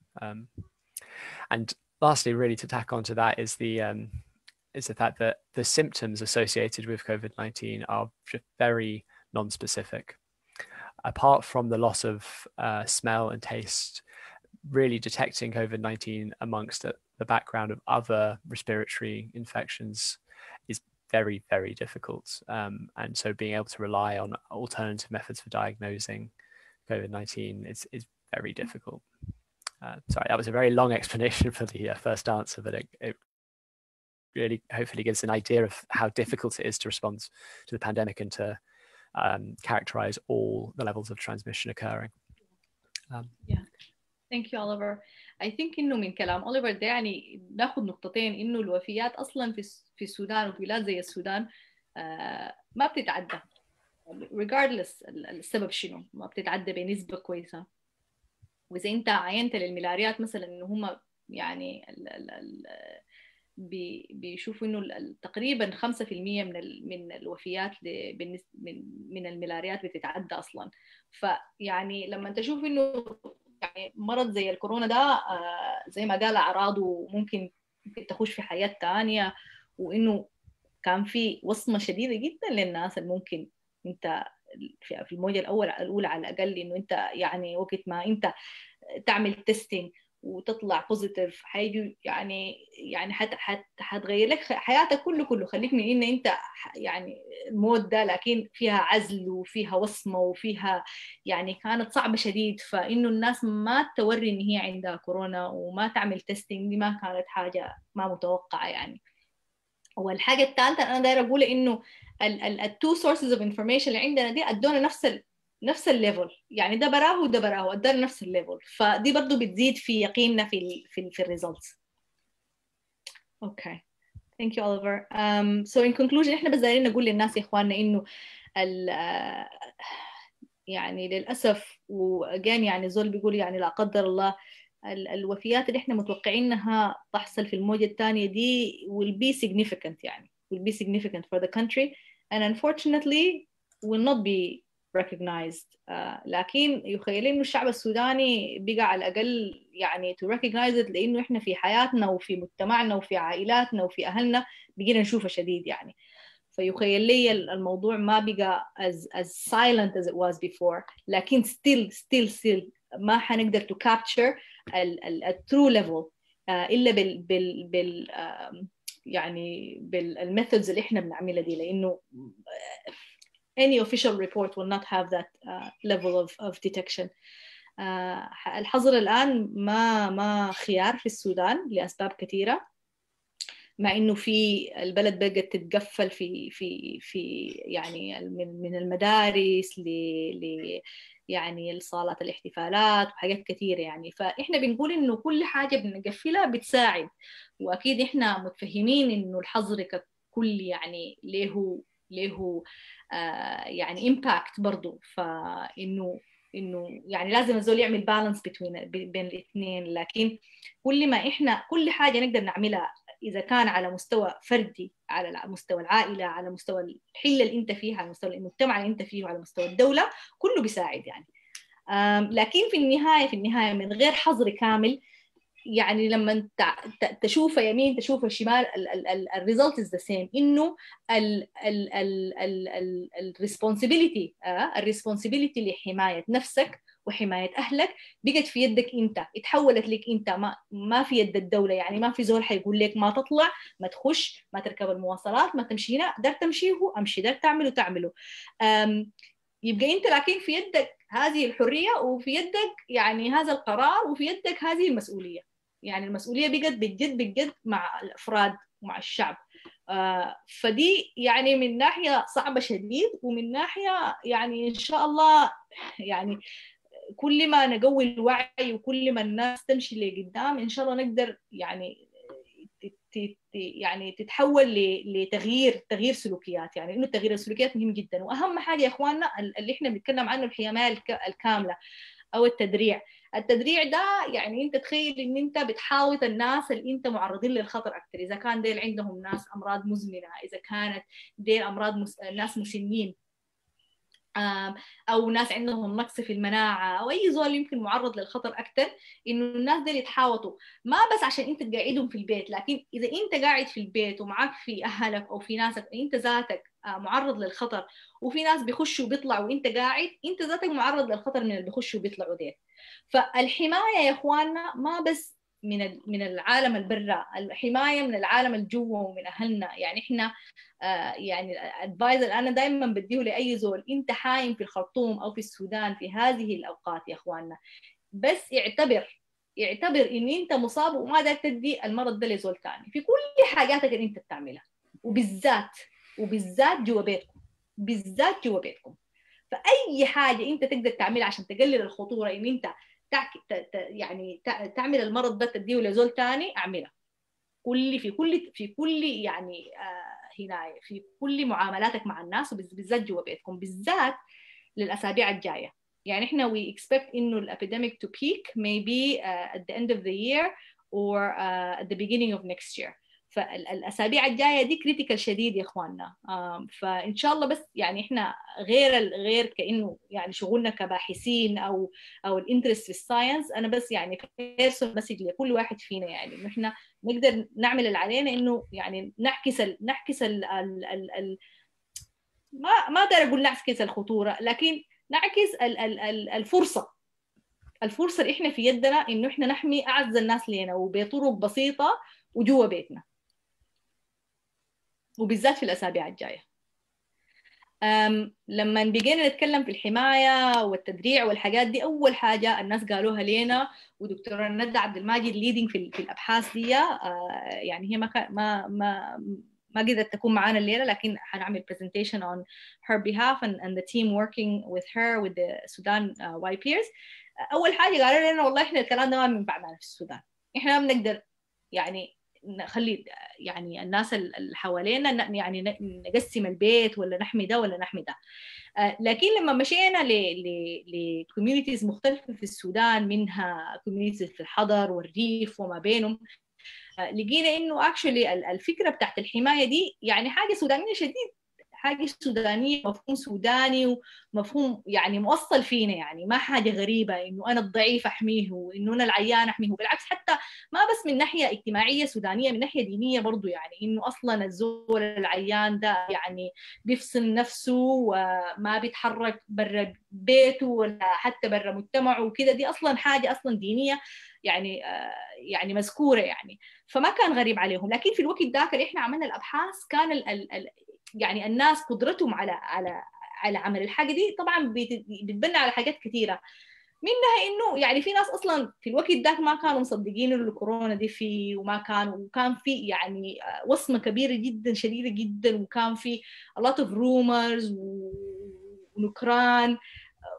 And lastly, really to tack onto that is the fact that the symptoms associated with COVID-19 are just very non-specific. Apart from the loss of smell and taste, really detecting COVID-19 amongst the background of other respiratory infections is very, very difficult. And so being able to rely on alternative methods for diagnosing COVID-19 is very difficult. Sorry, that was a very long explanation for the first answer, but it really hopefully gives an idea of how difficult it is to respond to the pandemic and to characterize all the levels of transmission occurring. Yeah. Thank you, Oliver. I think إنه من كلام أوليفر ده يعني ناخذ نقطتين، إنه الوفيات أصلاً في السودان وفي بلاد زي السودان ما بتتعدى regardless السبب شنو، ما بتتعدى بنسبة كويسة. وإذا أنت عينت للملاريات مثلاً إنه هم يعني بيشوفوا إنه تقريباً 5% من الوفيات من الملاريات بتتعدى أصلاً. فيعني لما أنت تشوف إنه يعني مرض زي الكورونا ده زي ما قال أعراضه ممكن تخش في حياة تانية، وإنه كان في وصمة شديدة جدا للناس الممكن أنت في الموجة الأولى على الأقل إنه أنت يعني وقت ما أنت تعمل تيستينج وتطلع بوزيتيف حيجي يعني حتغير لك حياتك كله. خليك من إن أنت يعني الموت ده لكن فيها عزل وفيها وصمة وفيها يعني كانت صعبة شديد. فإنه الناس ما توري إن هي عندها كورونا وما تعمل تيستينج دي ما كانت حاجة ما متوقعة يعني. والحاجة الثالثة أنا داير أقول إنه التو سورسز اوف انفورميشن اللي عندنا دي ادونا نفس الليفل، يعني ده براه وده براه ادانا نفس الليفل، فدي برضو بتزيد في يقيننا في الريزلتس. اوكي ثانك يو اوليفر. سو ان كونكلوجن احنا بس دايرين نقول للناس يا اخواننا انه يعني للاسف وجان يعني زول بيقول يعني لا قدر الله الوفيات اللي احنا متوقعين انها تحصل في الموجة الثانية دي will be significant يعني will be significant for the country and unfortunately will not be recognized. لكن يخيل انه الشعب السوداني بقى على الاقل يعني to recognize it لانه احنا في حياتنا وفي مجتمعنا وفي عائلاتنا وفي اهلنا بقينا نشوفه شديد يعني. فيخيل لي الموضوع ما بقى as silent as it was before، لكن still ما حنقدر to capture ال true level إلا بال يعني بالmethods اللي إحنا بنعملها دي، لأنه any official report will not have that level of detection. الحظر الآن ما خيار في السودان لأسباب كثيرة، مع إنه في البلد بقت تتقفل في يعني من المدارس يعني الصالات الاحتفالات وحاجات كثيرة يعني. فإحنا بنقول إنه كل حاجة بنقفلها بتساعد، وأكيد إحنا متفهمين إنه الحظر ككل يعني له يعني إمباكت برضو. فإنه يعني لازم الزول يعمل بالانس بين الاثنين. لكن كل ما إحنا كل حاجة نقدر نعملها إذا كان على مستوى فردي، على مستوى العائلة، على مستوى الحلة اللي أنت فيها، على مستوى المجتمع اللي أنت فيه، وعلى مستوى الدولة، كله بيساعد يعني. لكن في النهاية من غير حظر كامل يعني لما تشوف يمين تشوف الشمال الريزلت از ذا سيم. انه الريسبونسبيلتي لحمايه نفسك وحمايه اهلك بقت في يدك انت، اتحولت لك انت، ما في يد الدوله يعني. ما في زول حيقول لك ما تطلع، ما تخش، ما تركب المواصلات، ما تمشي هنا. قدرت تمشيه امشي، قدرت تعمله. يبقى انت لكن في يدك هذه الحريه، وفي يدك يعني هذا القرار، وفي يدك هذه المسؤوليه. يعني المسؤوليه بقت بجد مع الافراد ومع الشعب. فدي يعني من ناحيه صعبه شديد، ومن ناحيه يعني ان شاء الله يعني كل ما نقوي الوعي وكل ما الناس تمشي لقدام ان شاء الله نقدر يعني تتحول لتغيير سلوكيات. يعني انه تغيير السلوكيات مهم جدا. واهم حاجه يا اخواننا اللي احنا بنتكلم عنه الحمايه الكامله او التدريع ده. يعني انت تخيل ان انت بتحاوط الناس اللي انت معرضين للخطر اكثر، اذا كان ديل عندهم ناس امراض مزمنه، اذا كانت ديل امراض ناس مسنين، او ناس عندهم نقص في المناعه، او اي زول يمكن معرض للخطر اكثر. انه الناس دي يتحاوطوا ما بس عشان انت تقعدهم في البيت، لكن اذا انت قاعد في البيت ومعك في اهلك او في ناسك، انت ذاتك معرض للخطر، وفي ناس بيخشوا وبيطلعوا وانت قاعد، انت ذاتك معرض للخطر من اللي بيخشوا وبيطلعوا ديل. فالحمايه يا اخواننا ما بس من العالم البرة، الحمايه من العالم الجوا ومن اهلنا. يعني احنا يعني الادفايزر انا دائما بديه لاي زول، انت حايم في الخرطوم او في السودان في هذه الاوقات يا اخواننا، بس اعتبر ان انت مصاب وما قادر تدي المرض ده لزول ثاني في كل حاجاتك اللي انت بتعملها، وبالذات جوا بيتكم. فاي حاجه انت تقدر تعملها عشان تقلل الخطوره ان انت يعني تعمل المرض ده تديه لزول ثاني، اعملها. في كل يعني هنا في كل معاملاتك مع الناس، وبالذات جوا بيتكم، بالذات للأسابيع الجاية. يعني احنا we expect إنه الابيديميك to peak maybe at the end of the year or at the beginning of next year. فالأسابيع الجاية دي كريتيكال شديد يا إخواننا. فإن شاء الله بس يعني إحنا غير كأنه يعني شغلنا كباحثين أو الانترست في الساينس، أنا بس يعني بيرسل مسج لكل واحد فينا، يعني إنه إحنا نقدر نعمل اللي علينا، إنه يعني نعكس ما أقدر أقول نعكس الخطورة، لكن نعكس الفرصة اللي إحنا في يدنا إنه إحنا نحمي أعز الناس لنا وبطرق بسيطة وجوا بيتنا، وبالذات في الأسابيع الجاية. لما بقينا نتكلم في الحماية والتدريع والحاجات دي، أول حاجة الناس قالوها لنا، ودكتورة ندى عبد الماجد ليدنج في الأبحاث دي، يعني هي ما قدرت تكون معانا الليلة، لكن هنعمل presentation on her behalf and the team working with her with the Sudan Y peers. أول حاجة قالوا لنا والله إحنا الكلام ده ما بينفع معنا في السودان، إحنا ما بنقدر يعني نخلي يعني الناس اللي حوالينا يعني نقسم البيت ولا نحمي ده ولا نحمي ده. لكن لما مشينا لكوميونيتيز مختلفة في السودان، منها كوميونيتيز في الحضر والريف وما بينهم، لقينا إنه actually الفكرة بتاعت الحماية دي يعني حاجة سودانية شديد، حاجة سودانية، مفهوم سوداني ومفهوم يعني موصل فينا، يعني ما حاجة غريبة إنه أنا الضعيف أحميه وإنه أنا العيان أحميه. بالعكس، حتى ما بس من ناحية اجتماعية سودانية، من ناحية دينية برضو، يعني إنه أصلا الزول العيان ده يعني بيفصل نفسه وما بيتحرك برا بيته ولا حتى برا مجتمعه وكده، دي أصلا حاجة أصلا دينية يعني مذكورة يعني، فما كان غريب عليهم. لكن في الوقت ذاك اللي إحنا عملنا الأبحاث كان يعني الناس قدرتهم على عمل الحاجة دي طبعا بتبنى على حاجات كثيرة، منها إنه يعني في ناس أصلا في الوقت ذاك ما كانوا مصدقين إنه الكورونا دي فيه، وكان في يعني وصمة كبيرة جدا شديدة جدا، وكان في a lot of rumors ونكران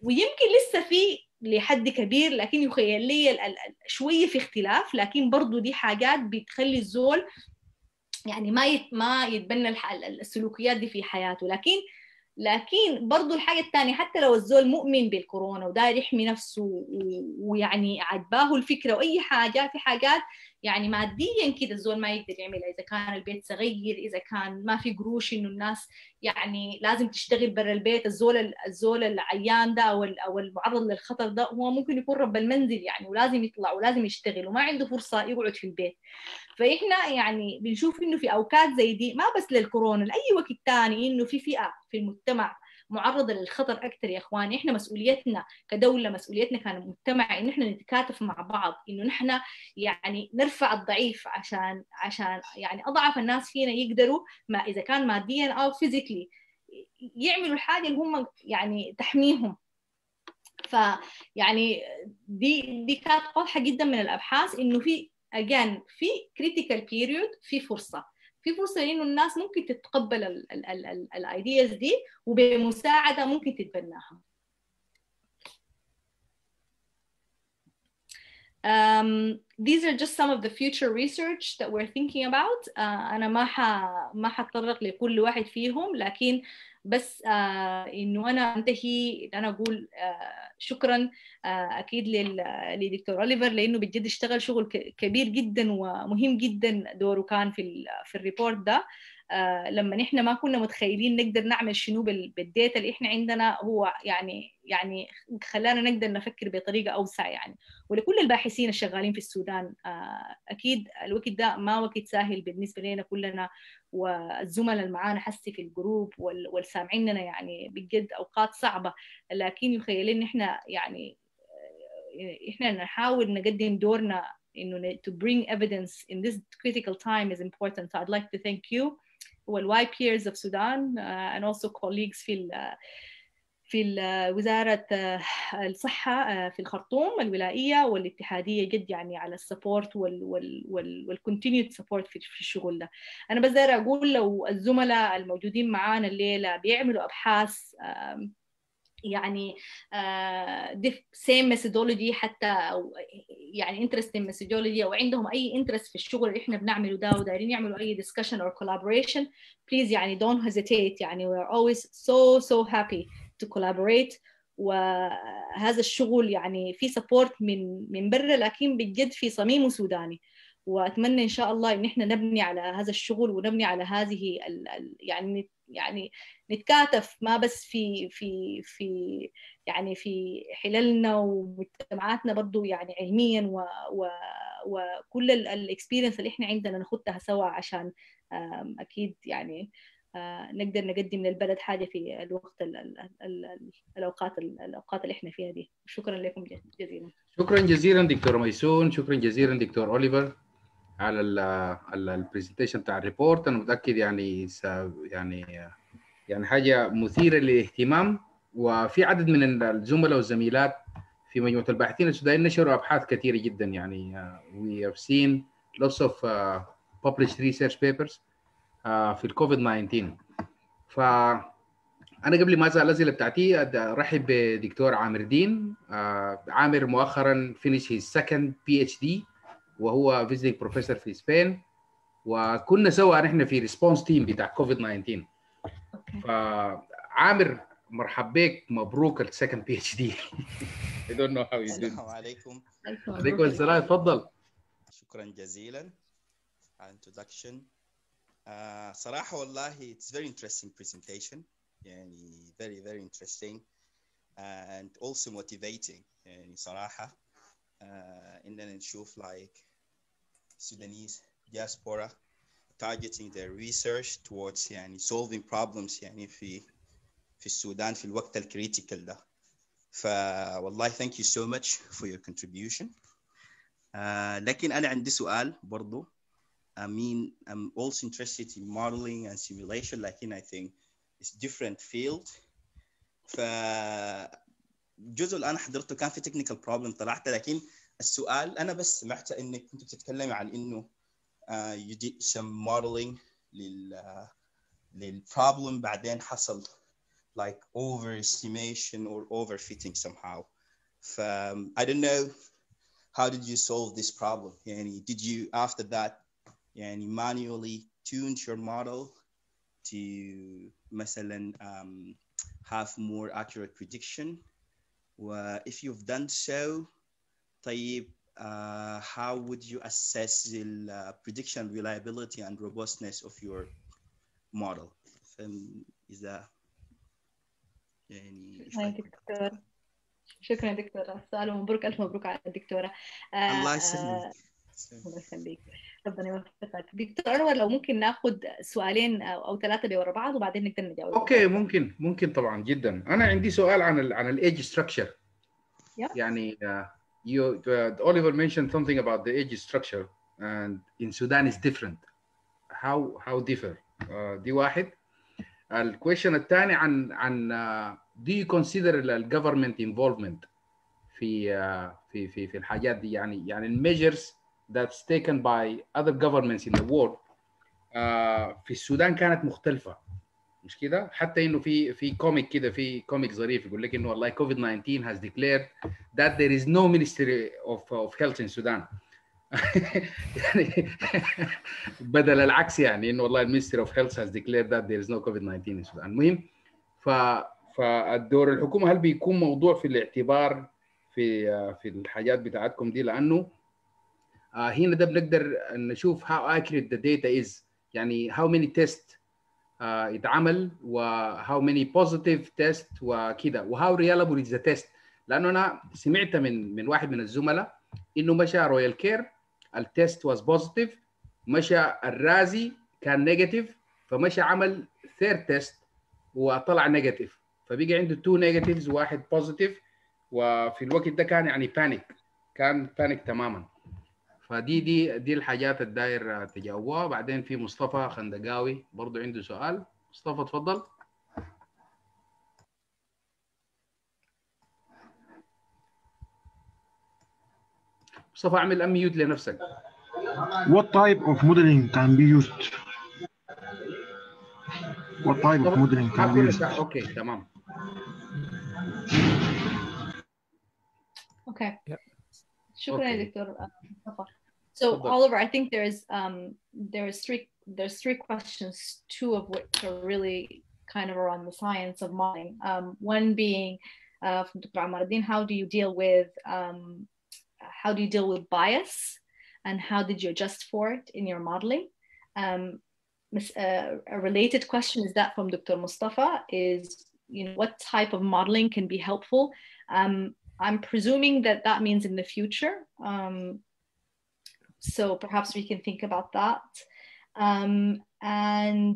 ويمكن لسه في لحد كبير، لكن يخيل لي شويه في اختلاف، لكن برضو دي حاجات بتخلي الزول يعني ما يتبنى السلوكيات دي في حياته. لكن برضو الحاجة الثانية، حتى لو الزول مؤمن بالكورونا وداير يحمي نفسه ويعني عجباه الفكرة وأي حاجة، في حاجات يعني ماديا كده الزول ما يقدر يعملها، إذا كان البيت صغير، إذا كان ما في قروش إنه الناس يعني لازم تشتغل برا البيت. الزول العيان ده أو المعرض للخطر ده هو ممكن يكون رب المنزل يعني، ولازم يطلع ولازم يشتغل وما عنده فرصة يقعد في البيت. فإحنا يعني بنشوف إنه في أوقات زي دي، ما بس للكورونا، لأي وقت تاني، إنه في فئة في المجتمع معرضة للخطر أكثر. يا إخواني إحنا مسؤوليتنا كدولة، مسؤوليتنا كمجتمع، إن إحنا نتكاتف مع بعض، إنه نحن يعني نرفع الضعيف عشان يعني أضعف الناس فينا يقدروا، ما إذا كان ماديا أو فيزيكلي، يعملوا الحاجة اللي هم يعني تحميهم. فيعني دي كانت واضحة جدا من الأبحاث إنه في again في critical period، في فرصة لأنه الناس ممكن تتقبل الايدياز دي، وبمساعدة ممكن تتبناها. These are just some of the future research that we're thinking about. أنا ما حتطرق لكل واحد فيهم، لكن بس إنه أنا أنتهي أنا أقول شكرا أكيد لدكتور أوليفر، لأنه بجد اشتغل شغل كبير جدا ومهم جدا. دوره كان في الريبورت ده، لما نحن ما كنا متخيلين نقدر نعمل شنو بالديتا اللي احنا عندنا، هو يعني خلانا نقدر نفكر بطريقة أوسع يعني. ولكل الباحثين الشغالين في السودان، أكيد الوقت ده ما وقت سهل بالنسبة لنا كلنا، والزملاء اللي معانا حسي في الجروب والسامعيننا يعني بجد أوقات صعبة، لكن يخيل إن إحنا نحاول نقدم دورنا إنه to bring evidence in this critical time is important. So I'd like to thank you والY peers of Sudan and also colleagues في وزارة الصحة في الخرطوم الولائية والاتحادية، جد يعني على السبورت والكونتينيود سبورت في الشغل ده. أنا بس داير أقول لو الزملاء الموجودين معانا الليلة بيعملوا أبحاث يعني same methodology حتى، أو يعني interesting methodology، أو عندهم أي interest في الشغل اللي إحنا بنعمله ده ودايرين يعملوا أي discussion or collaboration، please يعني don't hesitate. يعني we are always so happy to collaborate. وهذا الشغل يعني في support من برا، لكن بجد في صميمه سوداني. وأتمنى إن شاء الله إن إحنا نبني على هذا الشغل ونبني على هذه يعني نتكاتف، ما بس في يعني في حلالنا ومجتمعاتنا برضو يعني علميا، وكل الاكسبيرينس اللي احنا عندنا ناخدها سوا، عشان اكيد يعني نقدر نقدم للبلد حاجه في الوقت الاوقات اللي احنا فيها دي. شكرا لكم جزيلا. شكرا جزيلا دكتور ميسون، شكرا جزيلا دكتور اوليفر على البرزنتيشن بتاع الريبورت. انا متاكد يعني حاجه مثيره للاهتمام، وفي عدد من الزملاء والزميلات في مجموعه الباحثين السودانيين نشروا ابحاث كثيره جدا. يعني we have seen lots of published research papers في الكوفيد 19. فانا قبل ما اسال الاسئله بتاعتي ارحب بدكتور عامر دين. عامر مؤخرا finish his second PhD وهو visiting professor في اسبان، وكنا سوا نحن في ريسبونس تيم بتاع كوفيد 19. فعامر مرحب بك، مبروك السكند بي اتش دي. I don't know how you do. السلام عليكم. عليكم السلام، تفضل. شكرا جزيلا على introduction. صراحة والله it's very interesting presentation، يعني very interesting and also motivating. يعني صراحة إننا نشوف like Sudanese diaspora targeting their research towards يعني solving problems يعني في السودان في الوقت الكريتيكال ده. فوالله thank you so much for your contribution. لكن أنا عندي سؤال برضو. I mean I'm also interested in modeling and simulation، لكن I think it's different field. فجزء الآن حضرته كان في technical problem طلعت، لكن السؤال أنا بس سمعت إنك كنت بتتكلمي عن إنه you did some modeling للproblem، بعدين حصل like overestimation or overfitting somehow. I don't know, how did you solve this problem? Yani, did you after that yani, manually tune your model to مثلا have more accurate prediction? If you've done so, طيب, how would you assess the prediction reliability and robustness of your model? Is that يعني دكتور شكرا دكتور على السؤال ومبروك ألف مبروك على الدكتورة. الله يسلمك. الله يخليك ربنا يوفقك. دكتور أنور لو ممكن ناخذ سؤالين أو ثلاثة ورا بعض وبعدين نقدر نجاوب. اوكي ممكن طبعا جدا. انا عندي سؤال عن الايدج ستراكشر. يعني Oliver mentioned something about the age structure and in Sudan is different. How differ? دي واحد. الكويشن الثاني عن do you consider the government involvement في الحاجات دي؟ يعني الميجرز that's taken by other governments in the world في السودان كانت مختلفة، مش كده؟ حتى انه في كوميك كده، في كوميك ظريف يقول لك انه والله COVID-19 has declared that there is no ministry of health in Sudan. يعني بدل العكس، يعني انه والله المينستري اوف هيلث has declared that there is no COVID-19 in Sudan. المهم فالدور الحكومة هل بيكون موضوع في الاعتبار في الحاجات بتاعتكم دي؟ لانه هنا ده بنقدر نشوف how accurate the data is، يعني how many tests يتعمل و how many positive test وكده، و how reliable is the test. لانه انا سمعت من واحد من الزملاء انه مشى رويال كير التست was positive، مشى الرازي كان نيجاتيف، فمشى عمل ثيرد تيست وطلع نيجاتيف، فبقى عنده 2 نيجاتيفز وواحد بوزيتيف، وفي الوقت ده كان يعني بانيك تماما. فدي الحاجات الداير تجاوبها. بعدين في مصطفى خندقاوي برضو عنده سؤال. مصطفى تفضل. مصطفى اعمل unmute لنفسك. What type of modeling can be used? What type of modeling can be used? اوكي تمام. Okay. Yep. شكرا دكتور مصطفى. So Oliver, I think there's three questions, two of which are really kind of around the science of modeling. One being from Dr. Ammar Eldin, how do you deal with bias, and how did you adjust for it in your modeling? A related question is that from Dr. Mustafa is, what type of modeling can be helpful? I'm presuming that means in the future. So perhaps we can think about that. And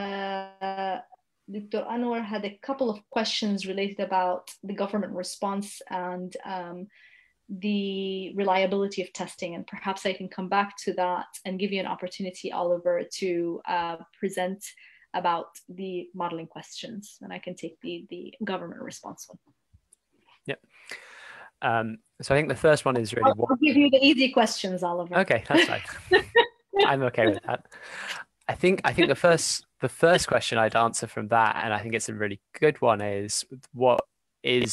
Dr. Anwar had a couple of questions related about the government response and the reliability of testing. And perhaps I can come back to that and give you an opportunity, Oliver, to present about the modeling questions. And I can take the government response one. Yep. So I think the first one is really I'll give you the easy questions, Oliver. Okay, that's fine. I'm okay with that. I think the first question I'd answer from that, and I think it's a really good one, is what is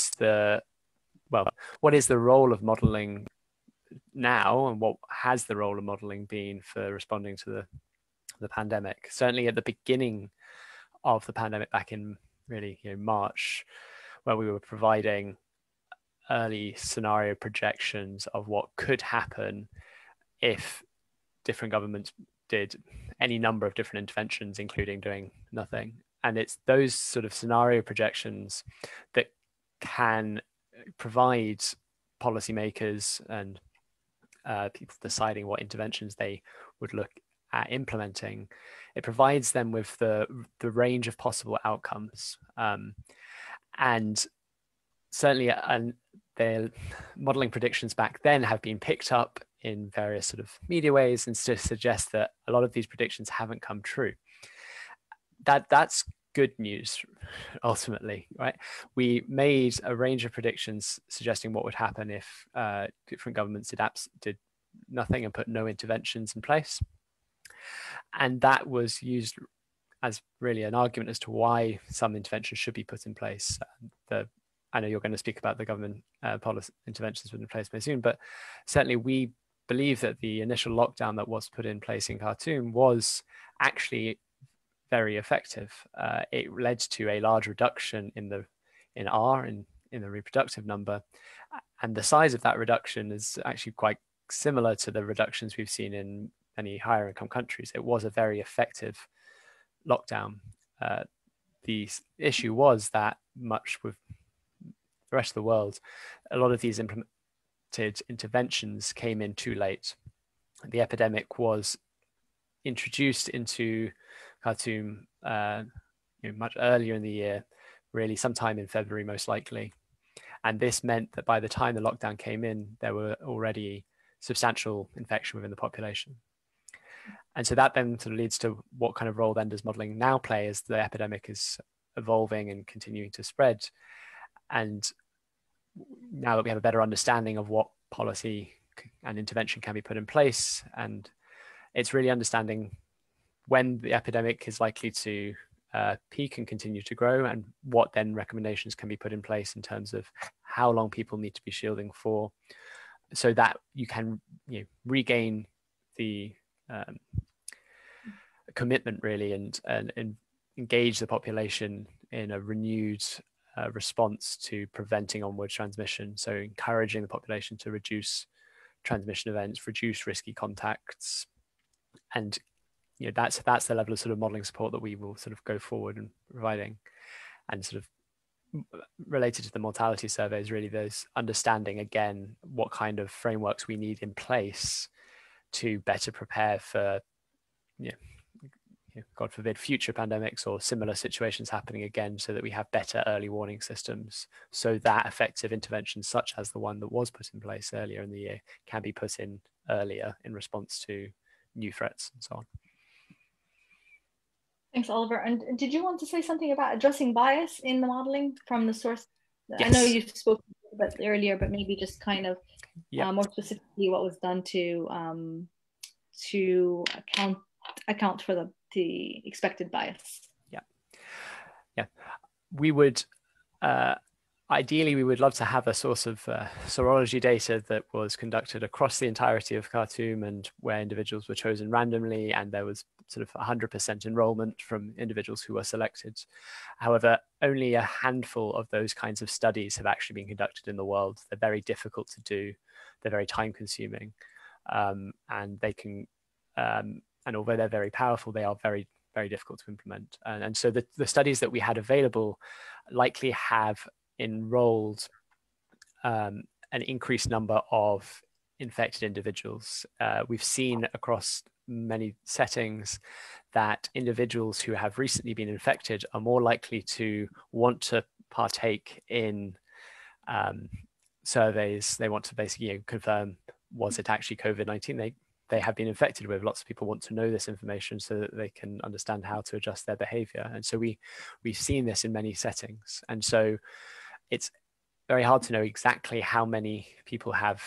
the role of modeling now, and what has the role of modeling been for responding to the pandemic? Certainly at the beginning of the pandemic, back in really March, where we were providing early scenario projections of what could happen if different governments did any number of different interventions, including doing nothing. And it's those sort of scenario projections that can provide policymakers and people deciding what interventions they would look at implementing. It provides them with the range of possible outcomes. And certainly the modeling predictions back then have been picked up in various sort of media ways and to suggest that a lot of these predictions haven't come true. That's good news, ultimately, right? We made a range of predictions suggesting what would happen if different governments did nothing and put no interventions in place. And that was used as really an argument as to why some interventions should be put in place. I know you're going to speak about the government policy interventions put in place very soon, but certainly we believe that the initial lockdown that was put in place in Khartoum was actually very effective. It led to a large reduction in the reproductive number, and the size of that reduction is actually quite similar to the reductions we've seen in many higher income countries. It was a very effective lockdown. The issue was that much with the rest of the world, a lot of these implemented interventions came in too late. The epidemic was introduced into Khartoum much earlier in the year, really sometime in February most likely. And this meant that by the time the lockdown came in, there were already substantial infection within the population. And so that then sort of leads to what kind of role then does modeling now play as the epidemic is evolving and continuing to spread. And now that we have a better understanding of what policy and intervention can be put in place, and it's really understanding when the epidemic is likely to peak and continue to grow, and what then recommendations can be put in place in terms of how long people need to be shielding for, so that you can regain the commitment really and engage the population in a renewed response to preventing onward transmission. So encouraging the population to reduce transmission events, reduce risky contacts, and that's the level of sort of modeling support that we will sort of go forward and providing. And sort of related to the mortality surveys, really those understanding again what kind of frameworks we need in place to better prepare for God forbid future pandemics or similar situations happening again, so that we have better early warning systems, so that effective interventions such as the one that was put in place earlier in the year can be put in earlier in response to new threats and so on. Thanks, Oliver. And did you want to say something about addressing bias in the modeling from the source? Yes. I know you spoke about it earlier, but maybe just kind of more specifically what was done to account for the expected bias. Yeah. We would ideally we would love to have a source of serology data that was conducted across the entirety of Khartoum, and where individuals were chosen randomly, and there was sort of 100% enrollment from individuals who were selected. However, only a handful of those kinds of studies have actually been conducted in the world. They're very difficult to do. They're very time consuming, and they can and although they're very powerful, they are very, very difficult to implement. And so the studies that we had available likely have enrolled an increased number of infected individuals. We've seen across many settings that individuals who have recently been infected are more likely to want to partake in surveys. They want to basically confirm, was it actually COVID-19 they have been infected with. Lots of people want to know this information so that they can understand how to adjust their behavior. And so we've seen this in many settings. And so it's very hard to know exactly how many people have,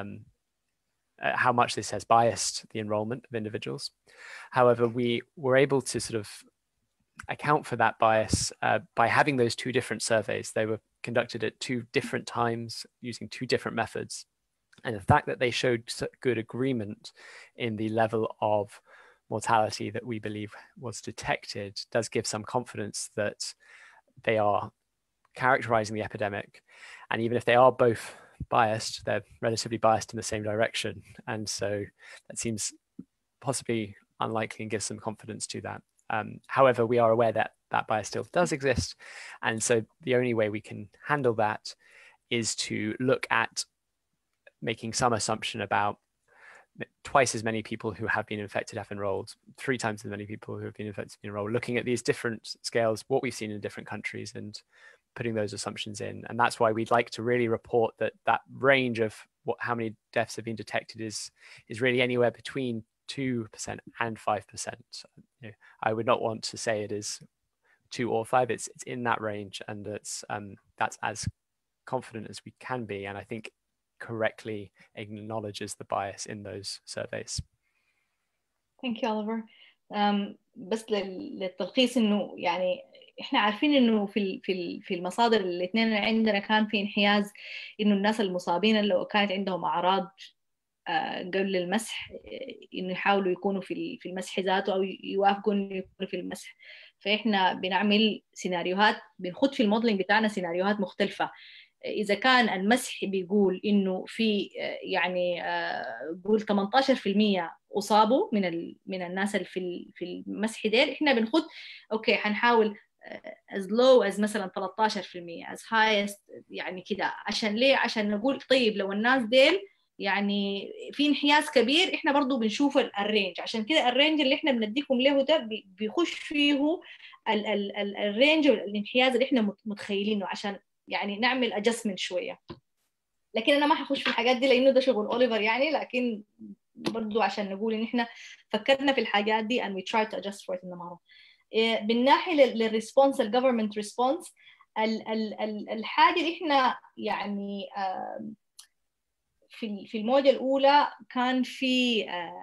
how much this has biased the enrollment of individuals. However, we were able to sort of account for that bias by having those two different surveys. They were conducted at two different times using two different methods. And the fact that they showed good agreement in the level of mortality that we believe was detected does give some confidence that they are characterizing the epidemic. And even if they are both biased, they're relatively biased in the same direction. And so that seems possibly unlikely and gives some confidence to that. However, we are aware that that bias still does exist. And so the only way we can handle that is to look at making some assumption about twice as many people who have been infected have enrolled, 3 times as many people who have been infected have been enrolled, looking at these different scales, what we've seen in different countries, and putting those assumptions in. And that's why we'd like to really report that range of how many deaths have been detected is really anywhere between 2% and 5%. I would not want to say it is 2 or 5. It's in that range, and that's as confident as we can be. And I think correctly acknowledges the bias in those surveys. Thank you, Oliver. بس للتلخيص إنه يعني إحنا عارفين إنه في المصادر الاثنين اللي عندنا كان في انحياز إنه الناس المصابين لو كانت عندهم أعراض قبل المسح إنه يحاولوا يكونوا في المسح ذاته أو يوافقوا إنه يكونوا في المسح. فإحنا بنعمل سيناريوهات، بنخد في الموديلنج بتاعنا سيناريوهات مختلفة. إذا كان المسح بيقول إنه في يعني قول 18% أصابوا من الناس اللي في المسح ديل، إحنا بنخد أوكي حنحاول as low as مثلا 13% as high as يعني كده. عشان ليه؟ عشان نقول طيب لو الناس ديل يعني في انحياز كبير، احنا برضو بنشوف الرينج. عشان كده الرينج اللي احنا بنديكم له ده بيخش فيه الرينج والانحياز اللي احنا متخيلينه، عشان يعني نعمل ادجستمنت شويه. لكن انا ما حخش في الحاجات دي لانه ده شغل اوليفر يعني، لكن برضو عشان نقول ان احنا فكرنا في الحاجات دي and we try to adjust for it in the model. بالناحيه للريسبونس الجفرمنت ريسبونس، الحاجه اللي احنا يعني في الموجة الأولى كان في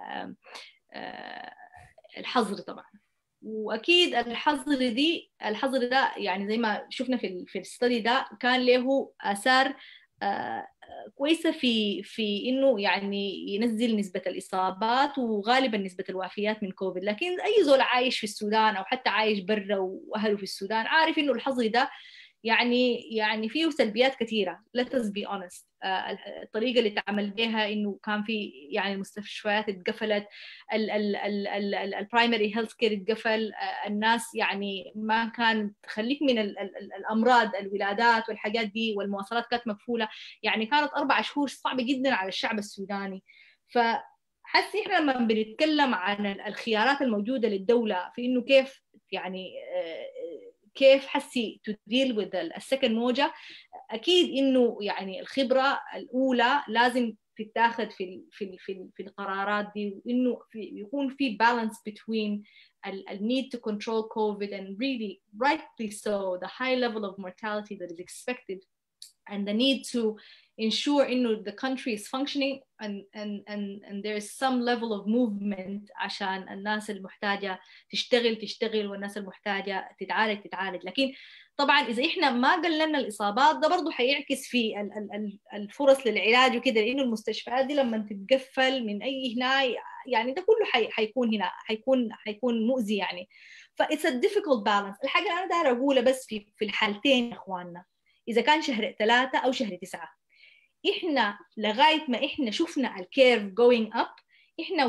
الحظر طبعا، وأكيد الحظر ده يعني زي ما شفنا في الستدي ده كان له آثار كويسة في إنه يعني ينزل نسبة الإصابات وغالبا نسبة الوفيات من كوفيد. لكن أي زول عايش في السودان أو حتى عايش برا وأهله في السودان عارف إنه الحظر ده يعني فيه سلبيات كثيرة. let us be honest. الطريقة اللي تعمل بها إنه كان في يعني المستشفيات اتقفلت، البرايمري هيلث كير اتقفل، الناس يعني ما كان تخليك من الأمراض الولادات والحاجات دي، والمواصلات كانت مقفولة. يعني كانت 4 شهور صعبة جدا على الشعب السوداني. فحس إحنا لما بنتكلم عن الخيارات الموجودة للدولة في إنه كيف يعني كيف حسي تديل with السكند موجة، أكيد إنه يعني الخبرة الأولى لازم تتاخد في القرارات دي، وإنه يكون في balance between the need to control COVID and really rightly so the high level of mortality that is expected, and the need to ensure إنه the country is functioning and there is some level of movement عشان الناس المحتاجة تشتغل والناس المحتاجة تتعالج. لكن طبعا إذا إحنا ما قللنا الإصابات ده برضو حيعكس في الفرص للعلاج وكده، لأنه المستشفيات دي لما تتقفل من أي هنا يعني ده كله حيكون هنا حيكون مؤذي يعني. فإتس a difficult balance. الحاجة اللي أنا داير أقولها بس في الحالتين يا إخواننا، إذا كان شهر 3 أو شهر 9، إحنا لغاية ما إحنا شفنا الكيرف going up، إحنا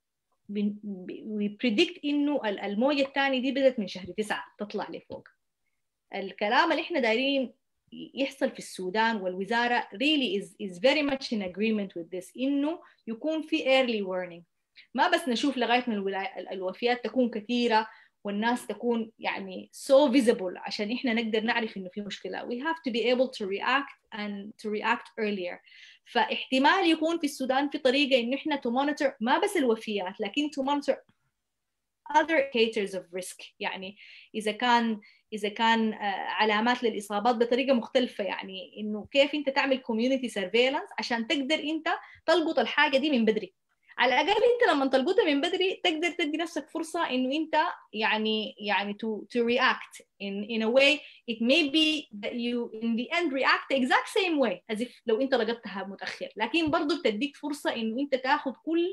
we predict إنه الموجة الثانية دي بدأت من شهر 9 تطلع لفوق. الكلام اللي إحنا دايرين يحصل في السودان والوزارة really is very much in agreement with this، إنه يكون في early warning. ما بس نشوف لغاية من الوفيات تكون كثيرة والناس تكون يعني so visible عشان إحنا نقدر نعرف إنه في مشكلة. We have to be able to react earlier. فاحتمال يكون في السودان في طريقة إنه إحنا to monitor ما بس الوفيات لكن to monitor other indicators of risk. يعني إذا كان علامات للإصابات بطريقة مختلفة، يعني إنه كيف أنت تعمل community surveillance عشان تقدر أنت تلقط الحاجة دي من بدري. على الأقل أنت لما تلقطها من بدري تقدر تدي نفسك فرصة إنه أنت يعني to react in a way it may be that you in the end react the exact same way as if لو أنت لقطتها متأخر، لكن برضو بتديك فرصة إنه أنت تاخد كل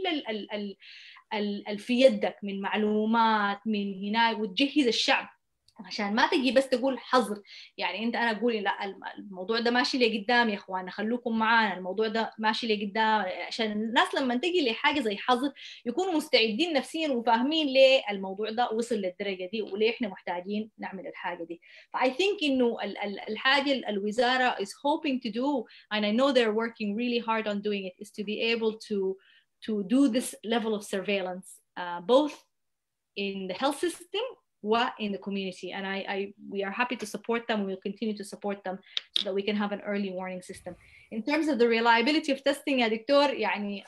في يدك من معلومات من هنا وتجهز الشعب عشان ما تجي بس تقول حظر. يعني أنا أقول لا الموضوع ده ماشي لي قدام يا إخوان خلوكم معانا، الموضوع ده ماشي لي قدام، عشان الناس لما تجي لحاجة زي حظر يكونوا مستعدين نفسيا وفاهمين ليه الموضوع ده وصل للدرجة دي وليه إحنا محتاجين نعمل الحاجة دي. I think إنه الحاجة الوزارة is hoping to do and I know they're working really hard on doing it is to be able to do this level of surveillance both in the health system in the community, and we are happy to support them. We will continue to support them so that we can have an early warning system. In terms of the reliability of testing يا دكتور يعني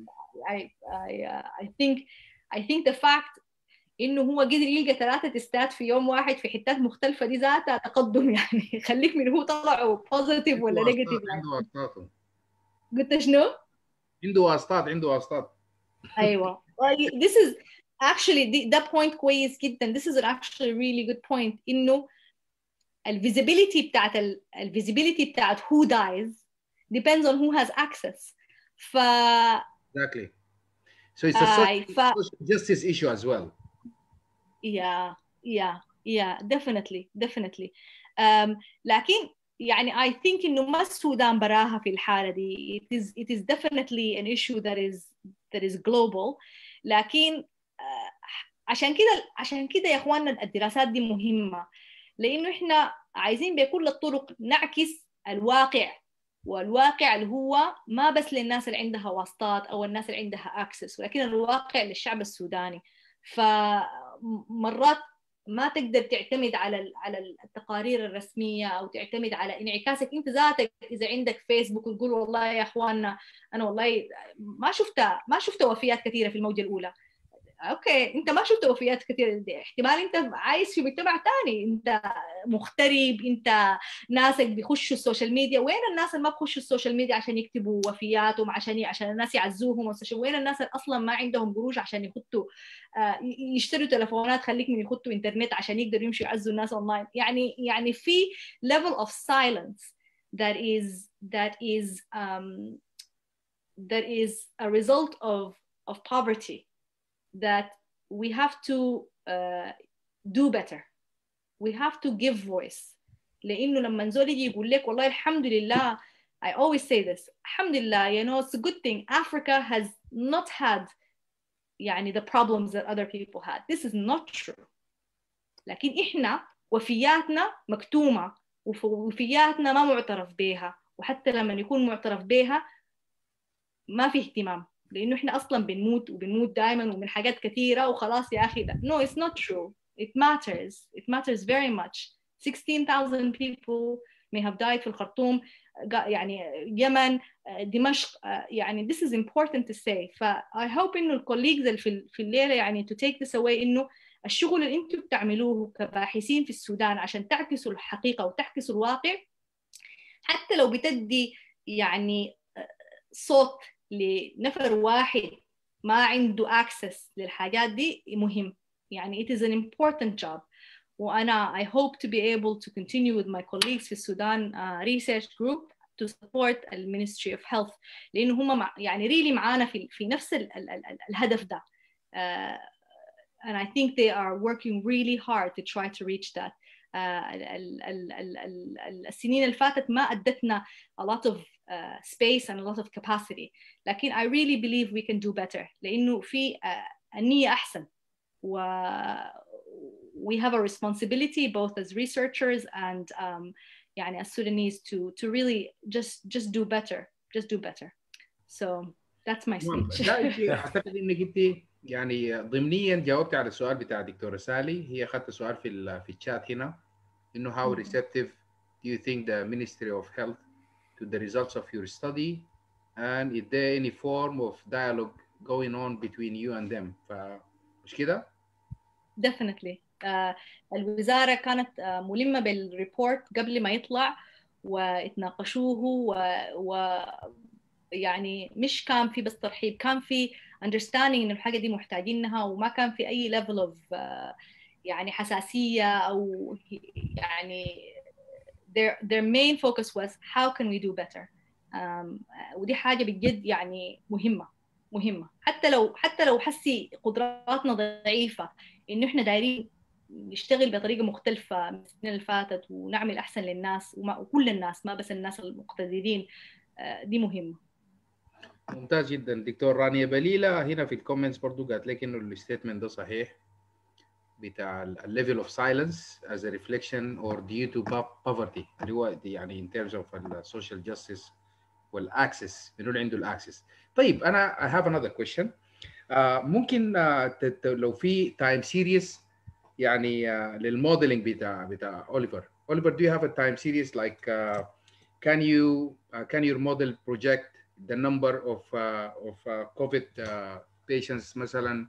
I think the fact إنه هو قدر يلقى 3 تستات في يوم واحد في حتات مختلفة دي ذاتها تقدم يعني. خليك من هو طلعوا بوزيتيف ولا نيجاتيف. عنده واسطات. قلت شنو؟ عنده واسطات. أيوة. actually ده point كويس جدا. This is actually a really good point. إنه الفيزيبيليتي بتاعت who dies depends on who has access. Exactly. So it's a social justice issue as well. Yeah, definitely. لكن يعني I think إنه ما السودان براها في الحالة دي. It is definitely an issue that is global. لكن عشان كده يا إخواننا الدراسات دي مهمة، لأنه إحنا عايزين بكل الطرق نعكس الواقع، والواقع اللي هو ما بس للناس اللي عندها واسطات أو الناس اللي عندها access، ولكن الواقع للشعب السوداني. فمرات ما تقدر تعتمد على التقارير الرسمية أو تعتمد على انعكاسك أنت ذاتك. إذا عندك فيسبوك وتقول والله يا إخواننا أنا والله ما شفت وفيات كثيرة في الموجة الأولى. اوكي، انت ما شفت وفيات كثير، احتمال انت عايش في مجتمع ثاني، انت مغترب، انت ناسك بيخشوا السوشيال ميديا. وين الناس اللي ما بيخشوا السوشيال ميديا عشان يكتبوا وفياتهم عشان الناس يعزوهم؟ وين الناس اللي اصلا ما عندهم قروش عشان يخطوا يشتروا تلفونات خليك من يخطوا انترنت عشان يقدروا يمشوا يعزوا الناس اونلاين؟ يعني في level of silence that is a result of poverty that we have to do better. We have to give voice. لأنه لما نزول يجي يقول لك والله الحمد لله, I always say this, الحمد لله, it's a good thing. Africa has not had يعني the problems that other people had. This is not true. لكن إحنا وفياتنا مكتومة وفياتنا ما معترف بها، وحتى لما يكون معترف بها ما في اهتمام، لأنه إحنا أصلاً بنموت دائماً ومن حاجات كثيرة وخلاص يا أخي. No, it's not true. It matters very much. 16,000 people may have died في الخرطوم، يعني يمن، دمشق، يعني this is important to say. I hope إنه الكوليجز اللي في الليلة يعني to take this away إنه الشغل اللي أنتم بتعملوه كباحثين في السودان عشان تعكسوا الحقيقة وتعكسوا الواقع، حتى لو بتدي يعني صوت لنفر واحد ما عنده access للحاجات دي، مهم. يعني it is an important job. وأنا I hope to be able to continue with my colleagues في السودان research group to support the Ministry of Health، لأنه هم يعني really معانا في نفس الهدف ده. And I think they are working really hard to try to reach that. السنين اللي فاتت ما أدتنا a lot of space and a lot of capacity، لكن I really believe we can do better لأنه في النية أحسن، و we have a responsibility both as researchers and يعني as Sudanese to really just do better. So that's my speech. لا انت اعتقد انك انت يعني ضمنيا جاوبت على السؤال بتاع دكتورة سالي. هي اخذت سؤال في الشات هنا انه how receptive do you think the Ministry of Health to the results of your study and is there any form of dialogue going on between you and them؟ فمش كده؟ Definitely. الوزارة كانت ملمة بالريبورت قبل ما يطلع واتناقشوه يعني مش كان في بس ترحيب، كان في understanding إن الحاجة دي محتاجينها، وما كان في أي level of يعني حساسية أو يعني their main focus was how can we do better. ودي حاجة بجد يعني مهمة حتى لو حسي قدراتنا ضعيفة، إنه إحنا دايرين نشتغل بطريقة مختلفة من السنين اللي فاتت ونعمل أحسن للناس وكل الناس ما بس الناس المقتدرين. دي مهمة. ممتاز جدا. دكتور رانيا بليلة هنا في الكومنتس برضو قالت لك إنه الستيتمنت ده صحيح بتاع level of silence as a reflection or due to poverty اللي هو يعني in terms of social justice والاكسس، منو اللي عنده الاكسس. طيب انا I have another question. ممكن لو في time series يعني للموديلنج بتاع Oliver, do you have a time series like can your model project the number of COVID patients مثلا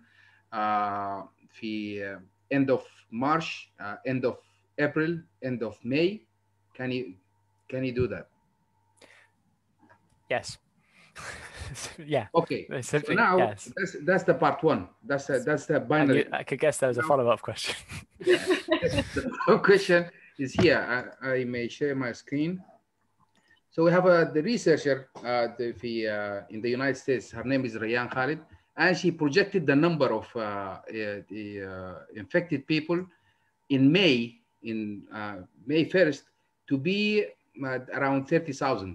في end of March, end of April, end of May? Can you do that? Yes. Yeah. Okay. Simply, so now yes. that's the part one. That's the binary. I could guess there was a follow-up question. The follow-up question is here. I may share my screen. So we have the researcher in the United States. Her name is Rayan Khalid, and she projected the number of infected people in May 1st to be around 30,000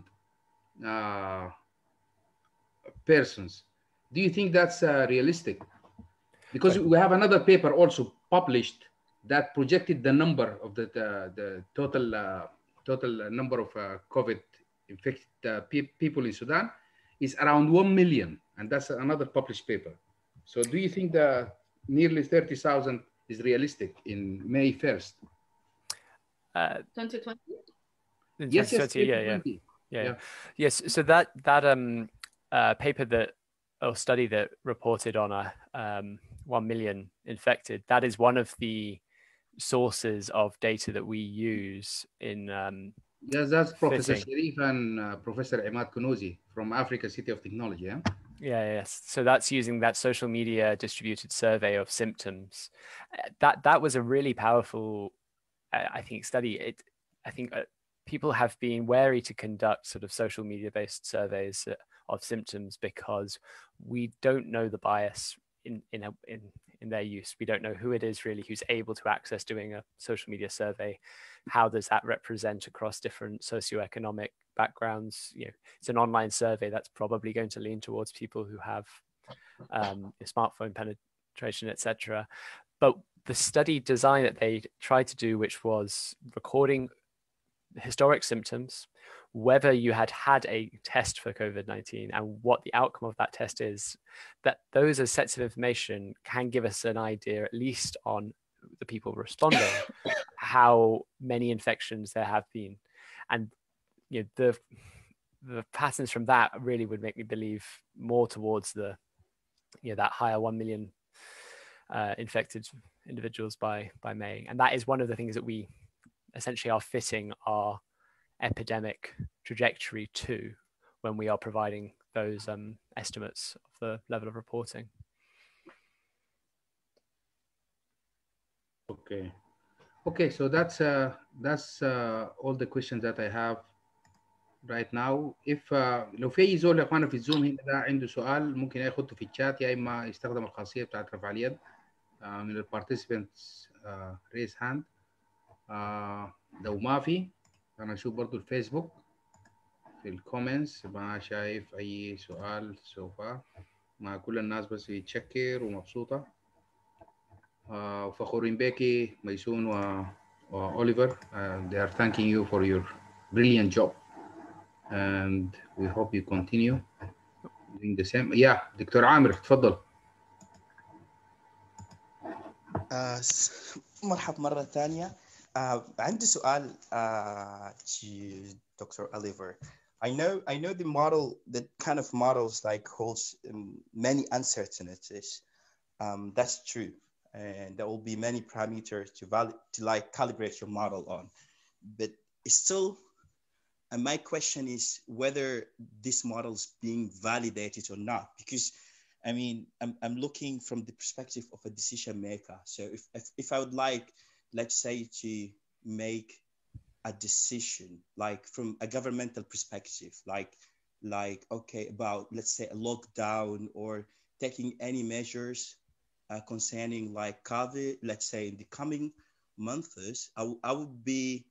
persons. Do you think that's realistic? Because we have another paper also published that projected the number of the total number of COVID infected people in Sudan is around 1 million, and that's another published paper. So do you think the nearly 30,000 is realistic in May 1st? 2020? Yes, 2020, yeah. Yes, so that paper or study that reported on a 1 million infected, that is one of the sources of data that we use in yes, that's Professor Sharif and Professor Imad Kunuzi from Africa City of Technology. Yes. So that's using that social media distributed survey of symptoms. That was a really powerful, I think, study. I think people have been wary to conduct sort of social media based surveys of symptoms because we don't know the bias in their use. We don't know who it is really who's able to access doing a social media survey. How does that represent across different socioeconomic backgrounds? It's an online survey that's probably going to lean towards people who have smartphone penetration, etc. But the study design that they tried to do, which was recording historic symptoms, whether you had a test for COVID-19 and what the outcome of that test is, that those as sets of information can give us an idea, at least on the people responding, how many infections there have been. And the patterns from that really would make me believe more towards that higher 1 million infected individuals by May. And that is one of the things that we essentially are fitting our epidemic trajectory to when we are providing those estimates of the level of reporting. Okay, so that's all the questions that I have right now. If لو في اي زول يا اخوانا في الزوم هنا ده عنده سؤال ممكن يحطه في الشات يا اما يستخدم الخاصيه بتاعت رفع اليد من البارتيسيبنتس ريز هاند. لو ما في انا اشوف برضو الفيسبوك في الكومنتس ما شايف اي سؤال سوف مع كل الناس بس يتشكر ومبسوطه. فخورين بيكي ميسون وأوليفر they are thanking you for your brilliant job and we hope you continue doing the same. دكتور عامر تفضل. مرحب مرة ثانية. عندي سؤال Dr. Oliver. I know the model, the kind of models like holds many uncertainties. That's true. And there will be many parameters to like calibrate your model on. But still, my question is whether this model is being validated or not. Because I mean, I'm looking from the perspective of a decision maker. So if I would like, let's say, to make a decision, like from a governmental perspective, like okay, about, let's say, a lockdown or taking any measures concerning like COVID, let's say in the coming months, I would be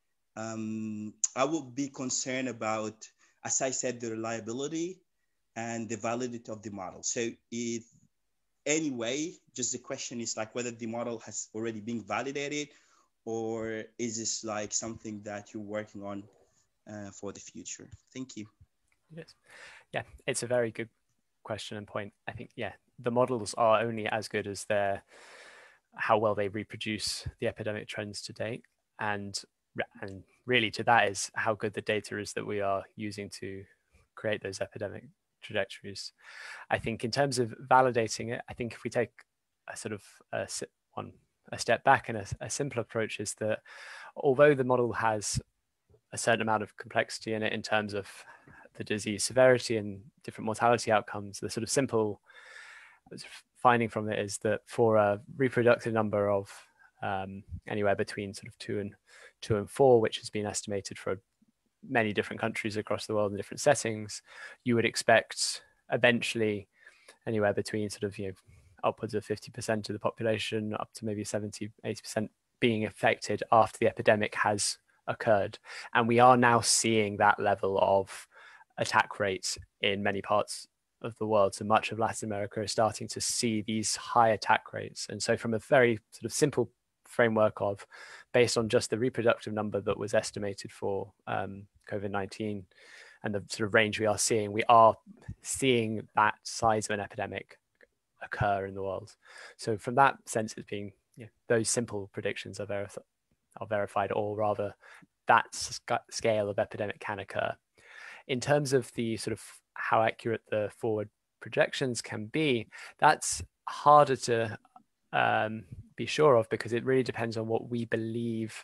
concerned about, as I said, the reliability and the validity of the model. So if anyway, just the question is like whether the model has already been validated, or is this like something that you're working on for the future? Thank you. Yes, yeah, it's a very good question and point. I think, the models are only as good as how well they reproduce the epidemic trends to date, and really to that is how good the data is that we are using to create those epidemic trajectories. I think in terms of validating it, I think if we take a sort of a step back, and a simple approach is that although the model has a certain amount of complexity in it in terms of the disease severity and different mortality outcomes, the sort of simple finding from it is that for a reproductive number of anywhere between sort of two and 4, which has been estimated for many different countries across the world in different settings, you would expect eventually anywhere between sort of, upwards of 50% of the population up to maybe 70-80% being affected after the epidemic has occurred. And we are now seeing that level of attack rates in many parts of the world. So much of Latin America is starting to see these high attack rates. And so from a very sort of simple framework of based on just the reproductive number that was estimated for COVID-19 and the sort of range we are seeing that size of an epidemic occur in the world. So from that sense, it's being those simple predictions are verified, or rather that scale of epidemic can occur. In terms of the sort of how accurate the forward projections can be, that's harder to be sure of, because it really depends on what we believe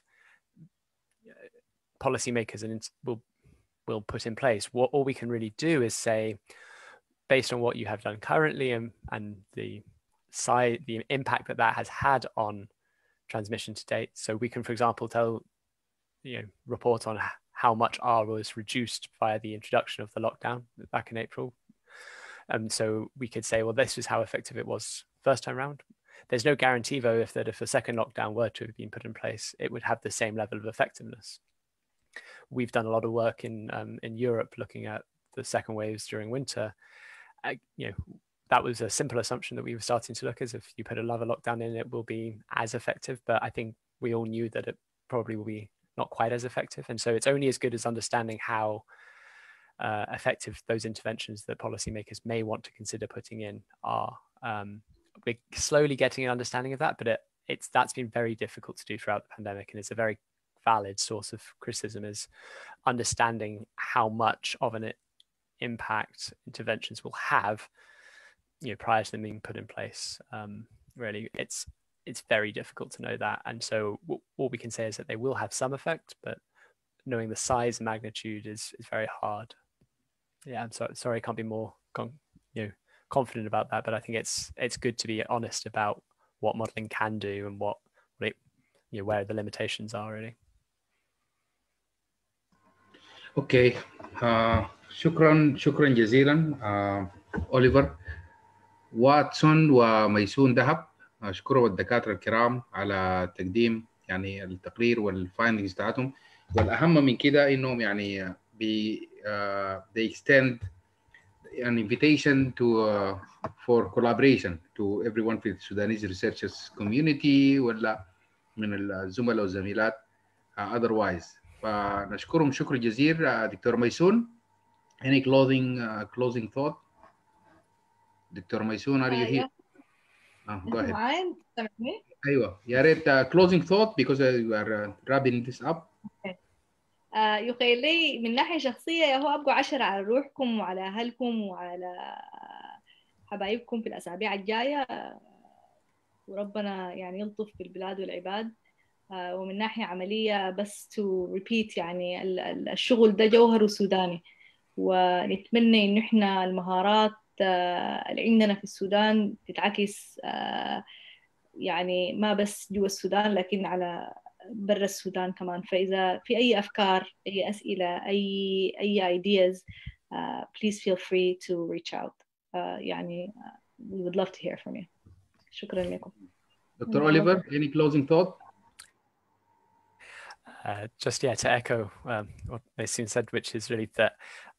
policymakers will put in place. All we can really do is say, based on what you have done currently and the impact that has had on transmission to date. So we can, for example, report on how much R was reduced via the introduction of the lockdown back in April. So we could say, well, this is how effective it was first time round. There's no guarantee, though, if a second lockdown were to have been put in place, it would have the same level of effectiveness. We've done a lot of work in Europe looking at the second waves during winter. That was a simple assumption that we were starting to look as if you put another lockdown in, it will be as effective. But I think we all knew that it probably will be not quite as effective. And so it's only as good as understanding how effective those interventions that policymakers may want to consider putting in are. We're slowly getting an understanding of that, but that's been very difficult to do throughout the pandemic. And it's a very valid source of criticism, is understanding how much of an impact interventions will have prior to them being put in place. Really, it's very difficult to know that. And so all we can say is that they will have some effect, but knowing the size and magnitude is very hard. Yeah, I'm sorry I can't be more confident about that, but I think it's good to be honest about what modeling can do and where the limitations are, really. اوكي شكرا جزيلا اوليفر واتسون وميسون دهب. اشكر الدكاتره الكرام على تقديم التقرير والفايندنجز بتاعتهم، والاهم من كده انهم they extend an invitation for collaboration to everyone في Sudanese researchers community ولا من الزملاء والزميلات otherwise. فنشكرهم شكر جزيل. دكتور ميسون, any closing thought? دكتور ميسون, are you here? Go ahead. ايوه يا ريت closing thought because we are wrapping this up. يخيل لي من ناحية شخصية هو أبقوا 10 على روحكم وعلى أهلكم وعلى حبايبكم في الأسابيع الجاية، وربنا يلطف بالبلاد والعباد. ومن ناحية عملية بس to repeat الشغل ده جوهره سوداني، ونتمنى إنه إحنا المهارات اللي عندنا في السودان تتعكس ما بس جوا السودان لكن على برا السودان كمان. فإذا في أي أفكار، أي أسئلة، أي ideas, please feel free to reach out. We would love to hear from you. شكرا لكم. Dr. Oliver, any closing thought? Just to echo what Maysoon said, which is really that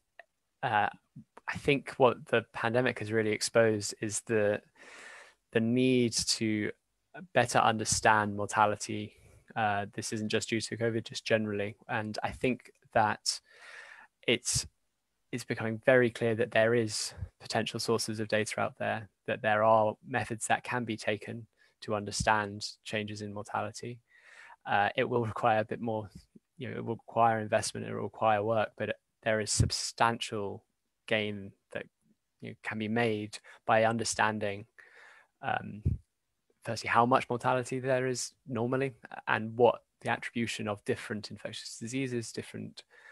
I think what the pandemic has really exposed is the need to better understand mortality. This isn't just due to COVID, just generally. And I think that it's becoming very clear that there is potential sources of data out there, that there are methods that can be taken to understand changes in mortality. It will require a bit more, it will require investment, it will require work, but there is substantial gain that can be made by understanding firstly how much mortality there is normally and what the attribution of different infectious diseases, different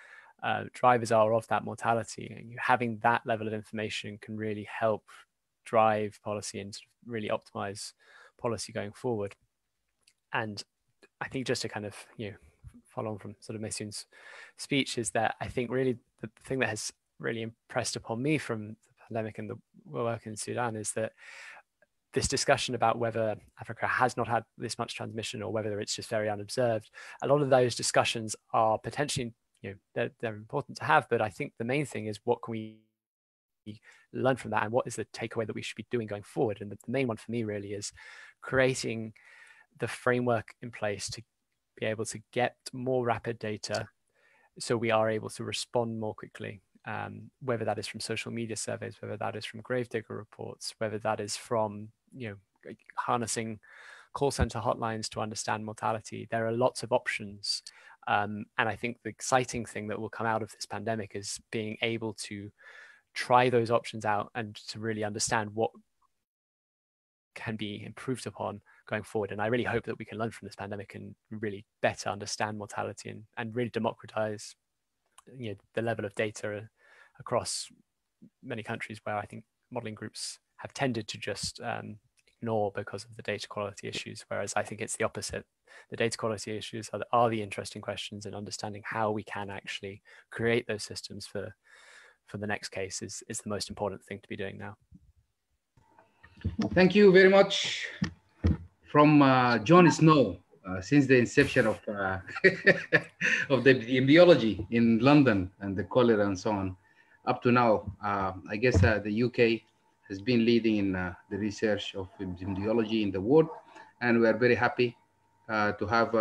drivers are of that mortality. And having that level of information can really help drive policy and sort of really optimize policy going forward. And I think just to kind of, follow on from sort of Maysoon's speech is that I think really the thing that has really impressed upon me from the pandemic and the work in Sudan is that this discussion about whether Africa has not had this much transmission or whether it's just very unobserved, a lot of those discussions are potentially, they're important to have, but I think the main thing is what can we learn from that and what is the takeaway that we should be doing going forward. And the main one for me really is creating the framework in place to be able to get more rapid data so we are able to respond more quickly, whether that is from social media surveys, whether that is from Gravedigger reports, whether that is from harnessing call center hotlines to understand mortality. There are lots of options. And I think the exciting thing that will come out of this pandemic is being able to try those options out and to really understand what can be improved upon going forward. And I really hope that we can learn from this pandemic and really better understand mortality and really democratize the level of data across many countries where I think modeling groups have tended to just ignore because of the data quality issues, whereas I think it's the opposite. The data quality issues are the interesting questions, and understanding how we can actually create those systems for the next case is the most important thing to be doing now. Thank you very much. From Jon Snow, since the inception of of the epidemiology in London and the cholera and so on, up to now, I guess the UK has been leading in the research of epidemiology in the world, and we are very happy to have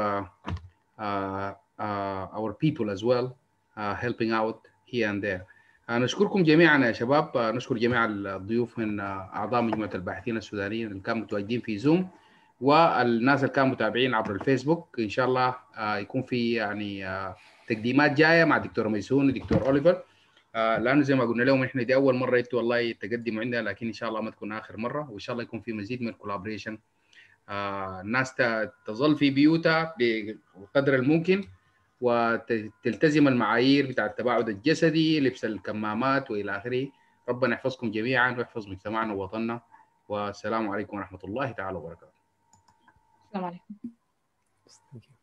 our people as well helping out here and there. نشكركم جميعا يا شباب، نشكر جميع الضيوف من أعضاء مجموعة الباحثين السودانيين اللي كانوا متواجدين في زوم، والناس اللي كانوا متابعين عبر الفيسبوك. إن شاء الله يكون في يعني تقديمات جاية مع دكتور ميسون ودكتور أوليفر، لأنه زي ما قلنا لهم إحنا دي أول مرة أنتوا والله تقدموا عندنا، لكن إن شاء الله ما تكون آخر مرة، وإن شاء الله يكون في مزيد من الكولابريشن. الناس تظل في بيوتها بقدر الممكن وتلتزم المعايير بتاع التباعد الجسدي، لبس الكمامات والى اخره. ربنا يحفظكم جميعا ويحفظ مجتمعنا ووطننا، والسلام عليكم ورحمه الله تعالى وبركاته. السلام عليكم.